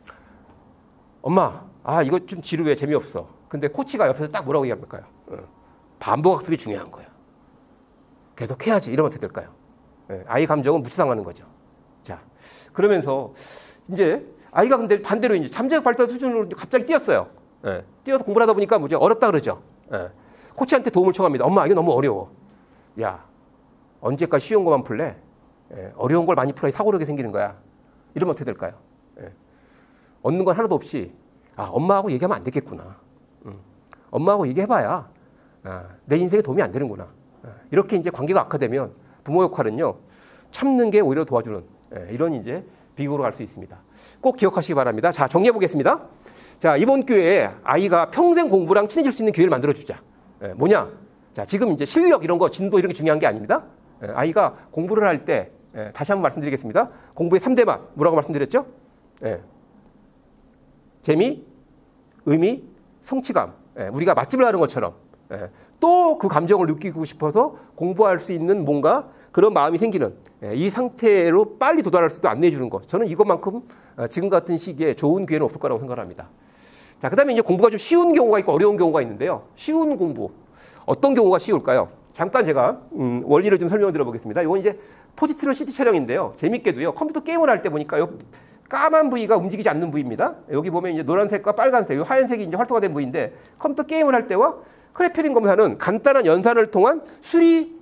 엄마, 아, 이거 좀 지루해, 재미없어. 근데 코치가 옆에서 딱 뭐라고 얘기할까요? 반복 학습이 중요한 거예요. 계속 해야지. 이러면 어떻게 될까요? 아이 감정은 무시당하는 거죠. 자, 그러면서 이제 아이가 근데 반대로 이제 잠재적 발달 수준으로 갑자기 뛰었어요. 뛰어서 공부를 하다 보니까 뭐죠? 어렵다 그러죠. 코치한테 도움을 청합니다. 엄마, 이거 너무 어려워. 야, 언제까지 쉬운 것만 풀래? 어려운 걸 많이 풀어야 사고력이 생기는 거야. 이러면 어떻게 될까요? 얻는 건 하나도 없이, 아, 엄마하고 얘기하면 안 되겠구나. 엄마하고 얘기해봐야 내 인생에 도움이 안 되는구나. 이렇게 이제 관계가 악화되면 부모 역할은요, 참는 게 오히려 도와주는 이런 이제 비교로 갈 수 있습니다. 꼭 기억하시기 바랍니다. 자, 정리해 보겠습니다. 자, 이번 기회에 아이가 평생 공부랑 친해질 수 있는 기회를 만들어주자. 뭐냐? 자, 지금 이제 실력 이런 거, 진도 이런 게 중요한 게 아닙니다. 아이가 공부를 할 때, 다시 한번 말씀드리겠습니다. 공부의 3대 맛, 뭐라고 말씀드렸죠? 재미, 의미, 성취감. 우리가 맛집을 하는 것처럼 또 그 감정을 느끼고 싶어서 공부할 수 있는 뭔가 그런 마음이 생기는 이 상태로 빨리 도달할 수도 안내해 주는 것. 저는 이것만큼 지금 같은 시기에 좋은 기회는 없을 거라고 생각합니다. 자, 그 다음에 이제 공부가 좀 쉬운 경우가 있고 어려운 경우가 있는데요. 쉬운 공부. 어떤 경우가 쉬울까요? 잠깐 제가 원리를 좀 설명을 드려보겠습니다. 이건 이제 포지트론 CT 촬영인데요. 재밌게도요. 컴퓨터 게임을 할 때 보니까 요 까만 부위가 움직이지 않는 부위입니다. 여기 보면 이제 노란색과 빨간색, 요 하얀색이 이제 활성화된 부위인데 컴퓨터 게임을 할 때와 크레페린 검사는 간단한 연산을 통한 수리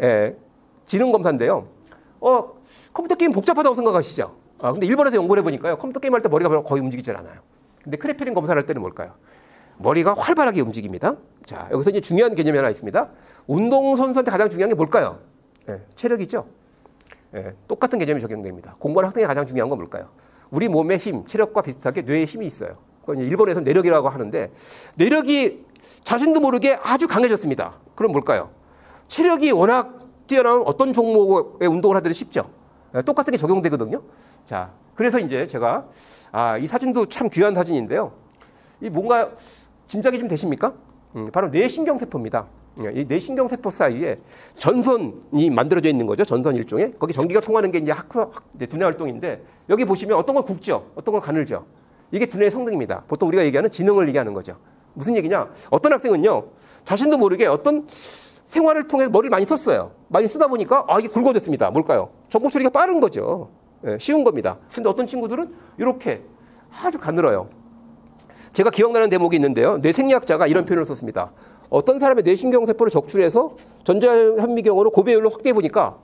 지능 검사인데요. 컴퓨터 게임 복잡하다고 생각하시죠? 근데 일본에서 연구를 해보니까요. 컴퓨터 게임 할 때 머리가 거의 움직이질 않아요. 근데 크레페린 검사를 할 때는 뭘까요? 머리가 활발하게 움직입니다. 자, 여기서 이제 중요한 개념이 하나 있습니다. 운동선수한테 가장 중요한 게 뭘까요? 체력이죠. 똑같은 개념이 적용됩니다. 공부하는 학생이 가장 중요한 건 뭘까요? 우리 몸의 힘, 체력과 비슷하게 뇌의 힘이 있어요. 그건 일본에서 내력이라고 하는데 내력이 자신도 모르게 아주 강해졌습니다. 그럼 뭘까요? 체력이 워낙 뛰어난 어떤 종목의 운동을 하더라도 쉽죠. 똑같은 게 적용되거든요. 자, 그래서 이제 제가 이 사진도 참 귀한 사진인데요. 이 뭔가 짐작이 좀 되십니까? 바로 뇌신경세포입니다. 이 뇌신경세포 사이에 전선이 만들어져 있는 거죠. 전선 일종의. 거기 전기가 통하는 게 이제 두뇌 활동인데 여기 보시면 어떤 걸 굵죠. 어떤 걸 가늘죠. 이게 두뇌의 성능입니다. 보통 우리가 얘기하는 지능을 얘기하는 거죠. 무슨 얘기냐? 어떤 학생은요. 자신도 모르게 어떤 생활을 통해 머리를 많이 썼어요. 많이 쓰다 보니까 이게 굵어졌습니다. 뭘까요? 정보 처리가 빠른 거죠. 쉬운 겁니다. 근데 어떤 친구들은 이렇게 아주 가늘어요. 제가 기억나는 대목이 있는데요. 뇌생리학자가 이런 표현을 썼습니다. 어떤 사람의 뇌신경세포를 적출해서 전자현미경으로 고배율로 확대해 보니까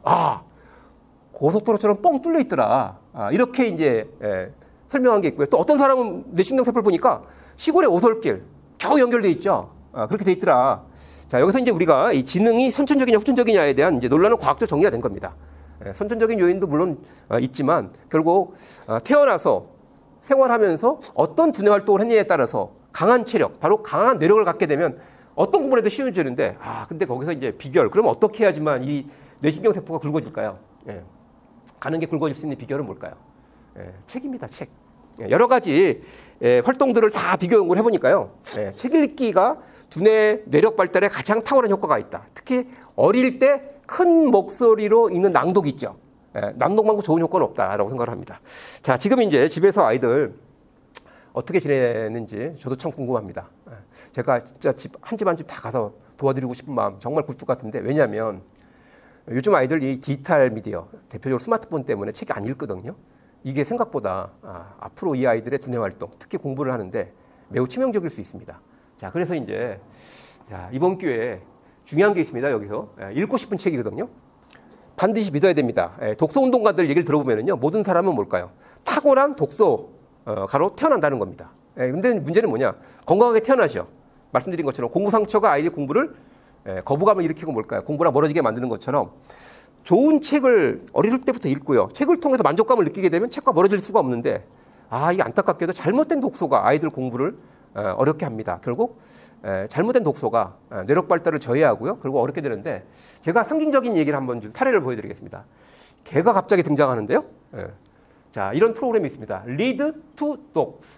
고속도로처럼 뻥 뚫려 있더라. 이렇게 이제 설명한 게 있고요. 또 어떤 사람은 뇌신경세포를 보니까 시골의 오솔길 겨우 연결돼 있죠. 그렇게 돼 있더라. 자, 여기서 이제 우리가 이 지능이 선천적이냐 후천적이냐에 대한 이제 논란은 과학적으로 정리가 된 겁니다. 선천적인 요인도 물론 있지만 결국 태어나서 생활하면서 어떤 두뇌 활동을 했느냐에 따라서 강한 체력, 바로 강한 뇌력을 갖게 되면 어떤 공부를 해도 쉬워지는데 근데 거기서 이제 비결, 그럼 어떻게 해야지만 이 뇌신경세포가 굵어질까요? 가는 게 굵어질 수 있는 비결은 뭘까요? 책입니다, 책. 여러 가지 활동들을 다 비교 연구를 해보니까요. 책 읽기가 두뇌 뇌력 발달에 가장 탁월한 효과가 있다. 특히 어릴 때 큰 목소리로 읽는 낭독이 있죠. 낭독만큼 좋은 효과는 없다라고 생각을 합니다. 자, 지금 이제 집에서 아이들 어떻게 지내는지 저도 참 궁금합니다. 제가 진짜 한 집 한 집 다 가서 도와드리고 싶은 마음 정말 굴뚝 같은데, 왜냐하면 요즘 아이들 이 디지털 미디어, 대표적으로 스마트폰 때문에 책이 안 읽거든요. 이게 생각보다 앞으로 이 아이들의 두뇌 활동, 특히 공부를 하는데 매우 치명적일 수 있습니다. 자, 그래서 이제 이번 기회에 중요한 게 있습니다. 여기서 읽고 싶은 책이거든요. 반드시 믿어야 됩니다. 독서 운동가들 얘기를 들어보면요, 모든 사람은 뭘까요? 탁월한 독서가로 태어난다는 겁니다. 근데 문제는 뭐냐? 건강하게 태어나죠. 말씀드린 것처럼 공부 상처가 아이들 공부를 거부감을 일으키고 뭘까요? 공부랑 멀어지게 만드는 것처럼 좋은 책을 어릴 때부터 읽고요. 책을 통해서 만족감을 느끼게 되면 책과 멀어질 수가 없는데 이게 안타깝게도 잘못된 독서가 아이들 공부를 어렵게 합니다. 결국 잘못된 독서가 뇌력 발달을 저해하고요. 결국 어렵게 되는데, 제가 상징적인 얘기를 한번 좀 사례를 보여드리겠습니다. 개가 갑자기 등장하는데요. 자, 이런 프로그램이 있습니다. Read to Dogs.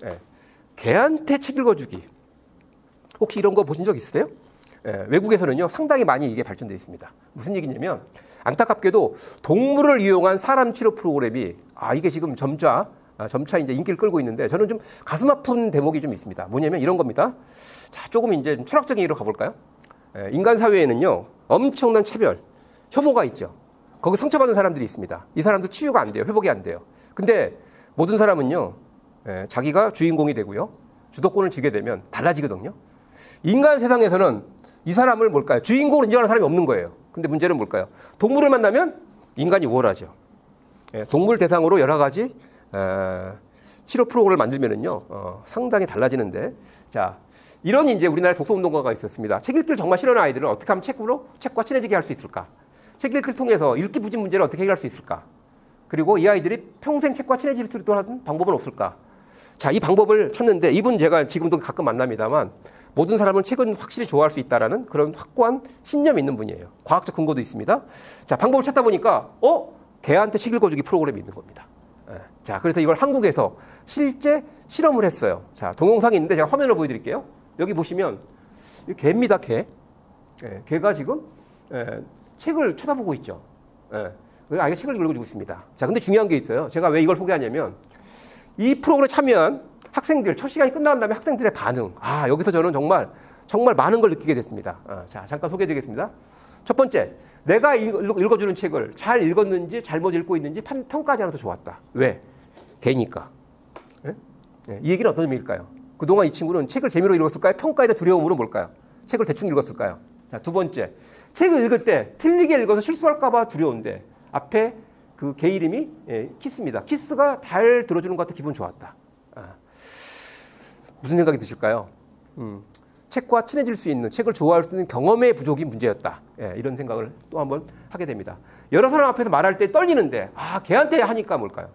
개한테 책 읽어주기. 혹시 이런 거 보신 적 있으세요? 외국에서는요, 상당히 많이 이게 발전되어 있습니다. 무슨 얘기냐면, 안타깝게도 동물을 이용한 사람 치료 프로그램이 이게 지금 점차 이제 인기를 끌고 있는데, 저는 좀 가슴 아픈 대목이 좀 있습니다. 뭐냐면 이런 겁니다. 자, 조금 이제 철학적인 얘기로 가볼까요? 인간 사회에는요, 엄청난 차별, 혐오가 있죠. 거기 상처받은 사람들이 있습니다. 이 사람들 치유가 안 돼요. 회복이 안 돼요. 근데 모든 사람은요, 자기가 주인공이 되고요, 주도권을 쥐게 되면 달라지거든요. 인간 세상에서는 이 사람을 뭘까요? 주인공을 인정하는 사람이 없는 거예요. 근데 문제는 뭘까요? 동물을 만나면 인간이 우월하죠. 동물 대상으로 여러 가지 치료 프로그램을 만들면은요, 상당히 달라지는데, 자, 이런 이제 우리나라에 독서 운동가가 있었습니다. 책 읽기를 정말 싫어하는 아이들은 어떻게 하면 책과 친해지게 할 수 있을까? 책 읽기를 통해서 읽기 부진 문제를 어떻게 해결할 수 있을까? 그리고 이 아이들이 평생 책과 친해질 수 있도록 하는 방법은 없을까? 자, 이 방법을 찾는데 이분 제가 지금도 가끔 만납니다만 모든 사람은 책은 확실히 좋아할 수 있다라는 그런 확고한 신념이 있는 분이에요. 과학적 근거도 있습니다. 자, 방법을 찾다 보니까 개한테 책 읽어주기 프로그램이 있는 겁니다. 자, 그래서 이걸 한국에서 실제 실험을 했어요. 자, 동영상이 있는데 제가 화면을 보여드릴게요. 여기 보시면 이 개입니다, 개. 개가 지금 책을 쳐다보고 있죠. 아이가 책을 읽어주고 있습니다. 자, 근데 중요한 게 있어요. 제가 왜 이걸 소개하냐면 이 프로그램에 참여한 학생들, 첫 시간이 끝난 다음에 학생들의 반응. 여기서 저는 정말 많은 걸 느끼게 됐습니다. 자, 잠깐 소개해드리겠습니다. 첫 번째, 내가 읽어주는 책을 잘 읽었는지 잘못 읽고 있는지 평가하지 않아도 좋았다. 왜? 개니까. 이 얘기는 어떤 의미일까요? 그동안 이 친구는 책을 재미로 읽었을까요? 평가에 대한 두려움으로 뭘까요? 책을 대충 읽었을까요? 자, 두 번째, 책을 읽을 때 틀리게 읽어서 실수할까 봐 두려운데 앞에 그 개 이름이 키스입니다. 키스가 잘 들어주는 것 같아 기분 좋았다. 무슨 생각이 드실까요? 책과 친해질 수 있는, 책을 좋아할 수 있는 경험의 부족이 문제였다. 이런 생각을 또 한번 하게 됩니다. 여러 사람 앞에서 말할 때 떨리는데 걔한테 하니까 뭘까요?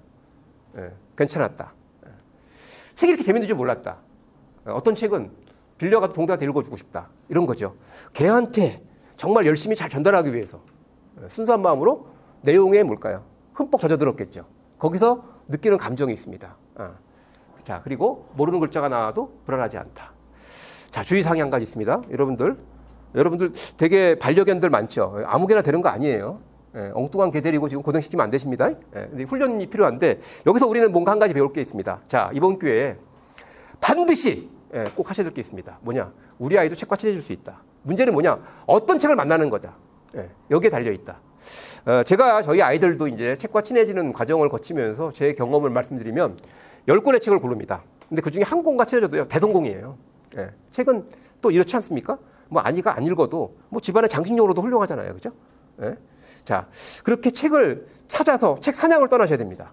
괜찮았다. 책 읽기 재밌는 줄 몰랐다. 어떤 책은 빌려가서 동생한테 읽어주고 싶다. 이런 거죠. 걔한테 정말 열심히 잘 전달하기 위해서 순수한 마음으로 내용에 뭘까요? 흠뻑 젖어들었겠죠. 거기서 느끼는 감정이 있습니다. 자, 그리고 모르는 글자가 나와도 불안하지 않다. 자, 주의사항이 한 가지 있습니다. 여러분들 되게 반려견들 많죠. 아무개나 되는 거 아니에요. 엉뚱한 개 데리고 지금 고생시키면 안 되십니다. 근데 훈련이 필요한데 여기서 우리는 뭔가 한 가지 배울 게 있습니다. 자, 이번 기회에 반드시 꼭 하셔야 될 게 있습니다. 뭐냐? 우리 아이도 책과 친해질 수 있다. 문제는 뭐냐? 어떤 책을 만나는 거다. 여기에 달려있다. 제가 저희 아이들도 이제 책과 친해지는 과정을 거치면서 제 경험을 말씀드리면 10권의 책을 고릅니다. 근데 그 중에 한 권과 친해져도요, 대성공이에요. 책은 또 이렇지 않습니까? 뭐 아이가 안 읽어도 뭐 집안의 장식용으로도 훌륭하잖아요. 그죠? 자, 그렇게 책을 찾아서 책 사냥을 떠나셔야 됩니다.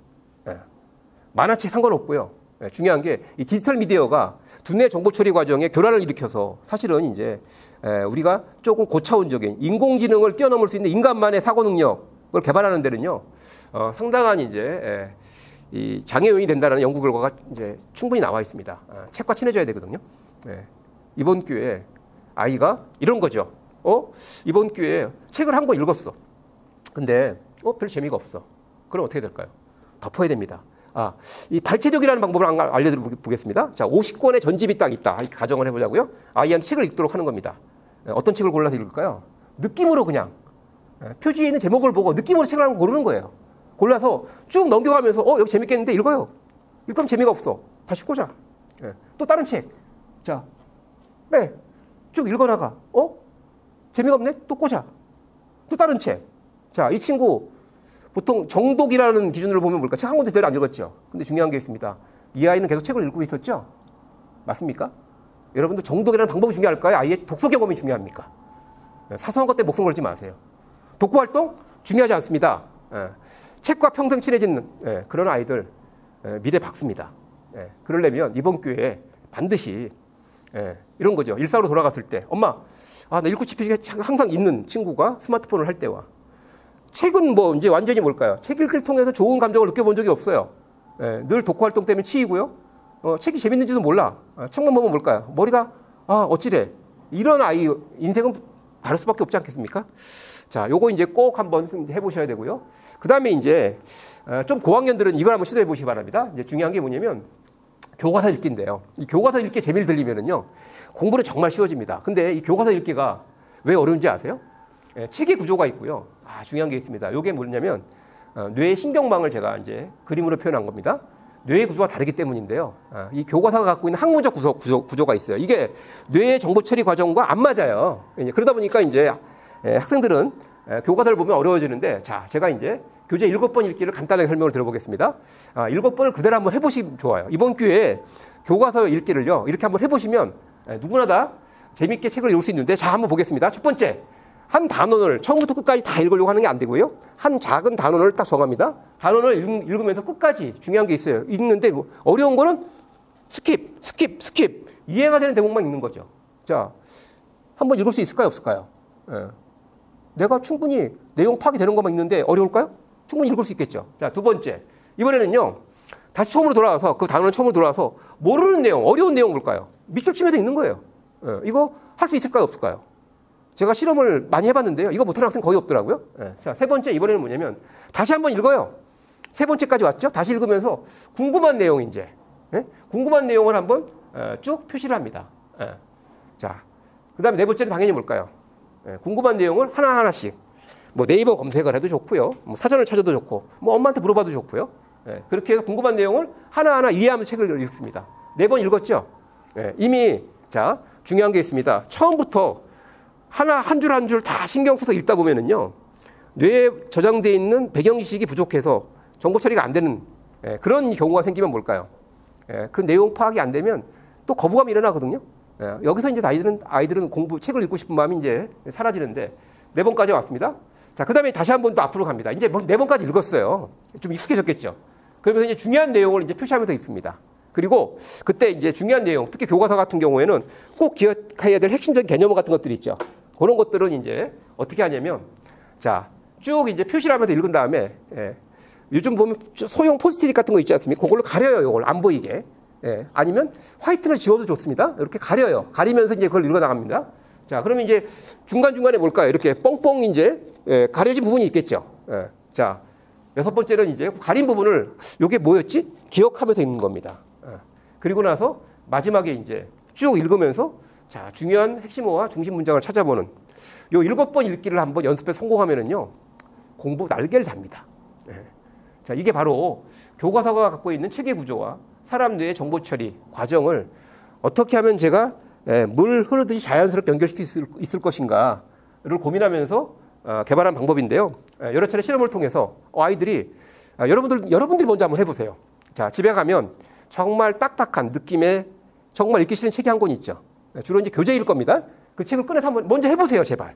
만화책 상관없고요. 중요한 게 이 디지털 미디어가 두뇌 정보 처리 과정에 교란을 일으켜서 사실은 이제 우리가 조금 고차원적인 인공지능을 뛰어넘을 수 있는 인간만의 사고 능력을 개발하는 데는요, 상당한 이제 이 장애 요인이 된다는 연구 결과가 이제 충분히 나와 있습니다. 책과 친해져야 되거든요. 이번 기회에 아이가 이런 거죠. 이번 기회에 책을 한 권 읽었어. 근데 별 재미가 없어. 그럼 어떻게 될까요? 덮어야 됩니다. 이 발췌독이라는 방법을 알려드리겠습니다. 자, 50권의 전집이 딱 있다. 이렇게 가정을 해보자고요. 아이한테 책을 읽도록 하는 겁니다. 어떤 책을 골라서 읽을까요? 느낌으로 그냥 표지에 있는 제목을 보고 느낌으로 책을 한 권 고르는 거예요. 골라서 쭉 넘겨가면서 여기 재밌겠는데 읽어요. 읽으면 재미가 없어. 다시 꽂아. 또 다른 책. 자, 쭉 읽어나가. 재미가 없네? 또 꽂아. 또 다른 책. 자, 이 친구 보통 정독이라는 기준으로 보면 뭘까? 책 한 권도 제대로 안 읽었죠. 근데 중요한 게 있습니다. 이 아이는 계속 책을 읽고 있었죠? 맞습니까? 여러분들 정독이라는 방법이 중요할까요? 아이의 독서 경험이 중요합니까? 사소한 것 때문에 목숨 걸지 마세요. 독후 활동 중요하지 않습니다. 책과 평생 친해지는 그런 아이들 미래 박수입니다. 그러려면 이번 기회에 반드시 이런 거죠. 일상으로 돌아갔을 때 엄마, 나 읽고 싶은 게 항상 있는 친구가 스마트폰을 할 때와 책은 뭐 이제 완전히 뭘까요? 책 읽기를 통해서 좋은 감정을 느껴본 적이 없어요. 늘 독후 활동 때문에 치이고요. 책이 재밌는지도 몰라. 책만 보면 뭘까요? 머리가 어찌래. 이런 아이 인생은 다를 수밖에 없지 않겠습니까? 자, 요거 이제 꼭 한번 해보셔야 되고요. 그 다음에 이제 좀 고학년들은 이걸 한번 시도해 보시기 바랍니다. 이제 중요한 게 뭐냐면 교과서 읽기인데요. 이 교과서 읽기에 재미를 들리면은요, 공부는 정말 쉬워집니다. 근데 이 교과서 읽기가 왜 어려운지 아세요? 책의 구조가 있고요. 중요한 게 있습니다. 이게 뭐냐면 뇌의 신경망을 제가 이제 그림으로 표현한 겁니다. 뇌의 구조가 다르기 때문인데요. 이 교과서가 갖고 있는 학문적 구조가 있어요. 이게 뇌의 정보 처리 과정과 안 맞아요. 그러다 보니까 이제 학생들은 교과서를 보면 어려워지는데, 자, 제가 이제 교재 7번 읽기를 간단하게 설명을 드려보겠습니다. 7번을 그대로 한번 해보시면 좋아요. 이번 기회에 교과서 읽기를요, 이렇게 한번 해보시면 누구나 다 재밌게 책을 읽을 수 있는데, 자, 한번 보겠습니다. 첫 번째, 한 단원을 처음부터 끝까지 다 읽으려고 하는 게 안 되고요. 한 작은 단원을 딱 정합니다. 단원을 읽으면서 끝까지 중요한 게 있어요. 읽는데 뭐 어려운 거는 스킵. 이해가 되는 대목만 읽는 거죠. 자, 한번 읽을 수 있을까요? 없을까요? 내가 충분히 내용 파악이 되는 것만 있는데 어려울까요? 충분히 읽을 수 있겠죠. 자, 두 번째. 이번에는요. 다시 처음으로 돌아와서 그 단어는 처음으로 돌아와서 모르는 내용, 어려운 내용 볼까요? 밑줄 치면서 읽는 거예요. 이거 할 수 있을까요? 없을까요? 제가 실험을 많이 해봤는데요. 이거 못하는 학생 거의 없더라고요. 자, 세 번째 이번에는 뭐냐면 다시 한번 읽어요. 세 번째까지 왔죠. 다시 읽으면서 궁금한 내용 이제 궁금한 내용을 한번 쭉 표시를 합니다. 자, 그다음에 네 번째는 당연히 뭘까요? 궁금한 내용을 하나하나씩 뭐 네이버 검색을 해도 좋고요. 뭐 사전을 찾아도 좋고 뭐 엄마한테 물어봐도 좋고요. 그렇게 해서 궁금한 내용을 하나하나 이해하면서 책을 읽습니다. 네 번 읽었죠? 이미 자 중요한 게 있습니다. 처음부터 하나 한 줄 한 줄 다 신경 써서 읽다 보면은요 뇌에 저장되어 있는 배경지식이 부족해서 정보 처리가 안 되는 그런 경우가 생기면 뭘까요? 그 내용 파악이 안 되면 또 거부감이 일어나거든요. 여기서 이제 아이들은 공부 책을 읽고 싶은 마음이 이제 사라지는데 네 번까지 왔습니다. 자, 그다음에 다시 한 번 또 앞으로 갑니다. 이제 네 번까지 읽었어요. 좀 익숙해졌겠죠. 그러면서 이제 중요한 내용을 이제 표시하면서 읽습니다. 그리고 그때 이제 중요한 내용, 특히 교과서 같은 경우에는 꼭 기억해야 될 핵심적인 개념 같은 것들이 있죠. 그런 것들은 이제 어떻게 하냐면, 자, 쭉 이제 표시를 하면서 읽은 다음에, 요즘 보면 소형 포스트잇 같은 거 있지 않습니까? 그걸로 가려요, 이걸 안 보이게. 아니면 화이트를 지워도 좋습니다. 이렇게 가려요. 가리면서 이제 그걸 읽어 나갑니다. 자, 그러면 이제 중간중간에 뭘까요? 이렇게 뻥뻥 이제 가려진 부분이 있겠죠. 자, 여섯 번째는 이제 가린 부분을 이게 뭐였지? 기억하면서 읽는 겁니다. 그리고 나서 마지막에 이제 쭉 읽으면서 자, 중요한 핵심어와 중심 문장을 찾아보는 요 7번 읽기를 한번 연습해 성공하면은요 공부 날개를 잡니다. 자, 이게 바로 교과서가 갖고 있는 체계 구조와 사람 뇌의 정보 처리 과정을 어떻게 하면 제가 물 흐르듯이 자연스럽게 연결시킬 수 있을 것인가를 고민하면서 개발한 방법인데요. 여러 차례 실험을 통해서 아이들이 여러분들이 먼저 한번 해보세요. 자, 집에 가면 정말 딱딱한 느낌의 정말 읽기 싫은 책이 한 권 있죠. 주로 이제 교재일 겁니다. 그 책을 꺼내서 한번 먼저 해보세요, 제발.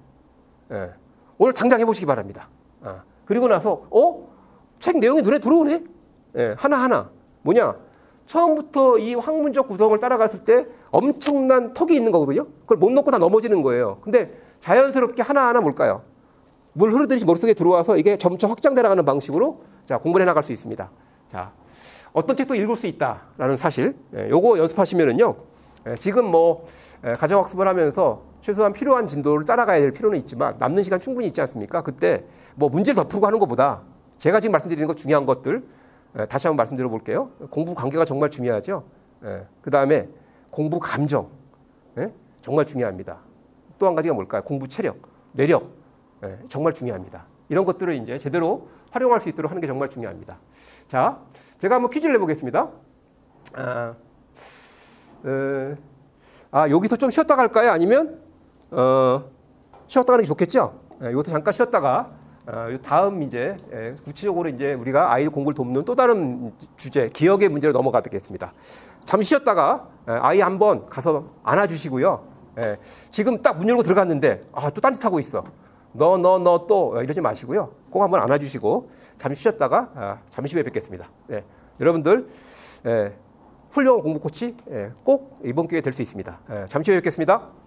오늘 당장 해보시기 바랍니다. 그리고 나서 책 내용이 눈에 들어오네. 하나하나 뭐냐? 처음부터 이 학문적 구성을 따라갔을 때 엄청난 턱이 있는 거거든요. 그걸 못 놓고 다 넘어지는 거예요. 근데 자연스럽게 하나하나 뭘까요? 물 흐르듯이 머릿속에 들어와서 이게 점차 확장돼 나가는 방식으로 자, 공부를 해나갈 수 있습니다. 자, 어떤 책도 읽을 수 있다라는 사실, 요거 연습하시면은요, 지금 뭐 가정학습을 하면서 최소한 필요한 진도를 따라가야 될 필요는 있지만 남는 시간 충분히 있지 않습니까? 그때 뭐 문제를 덮고 하는 것보다 제가 지금 말씀드리는 것 중요한 것들 다시 한번 말씀드려 볼게요. 공부 관계가 정말 중요하죠. 그 다음에 공부 감정 정말 중요합니다. 또 한 가지가 뭘까요? 공부 체력, 뇌력 정말 중요합니다. 이런 것들을 이제 제대로 활용할 수 있도록 하는 게 정말 중요합니다. 자, 제가 한번 퀴즈를 내보겠습니다. 여기서 좀 쉬었다 갈까요? 아니면 쉬었다 가는 게 좋겠죠? 여기서 잠깐 쉬었다가 다음 이제 구체적으로 이제 우리가 아이들 공부를 돕는 또 다른 주제, 기억의 문제로 넘어가겠습니다. 잠시 쉬었다가 아이 한번 가서 안아주시고요. 지금 딱 문 열고 들어갔는데 또 딴짓하고 있어. 너 또 이러지 마시고요. 꼭 한번 안아주시고 잠시 쉬었다가 잠시 후에 뵙겠습니다. 여러분들 훌륭한 공부 코치 꼭 이번 기회에 될 수 있습니다. 잠시 후에 뵙겠습니다.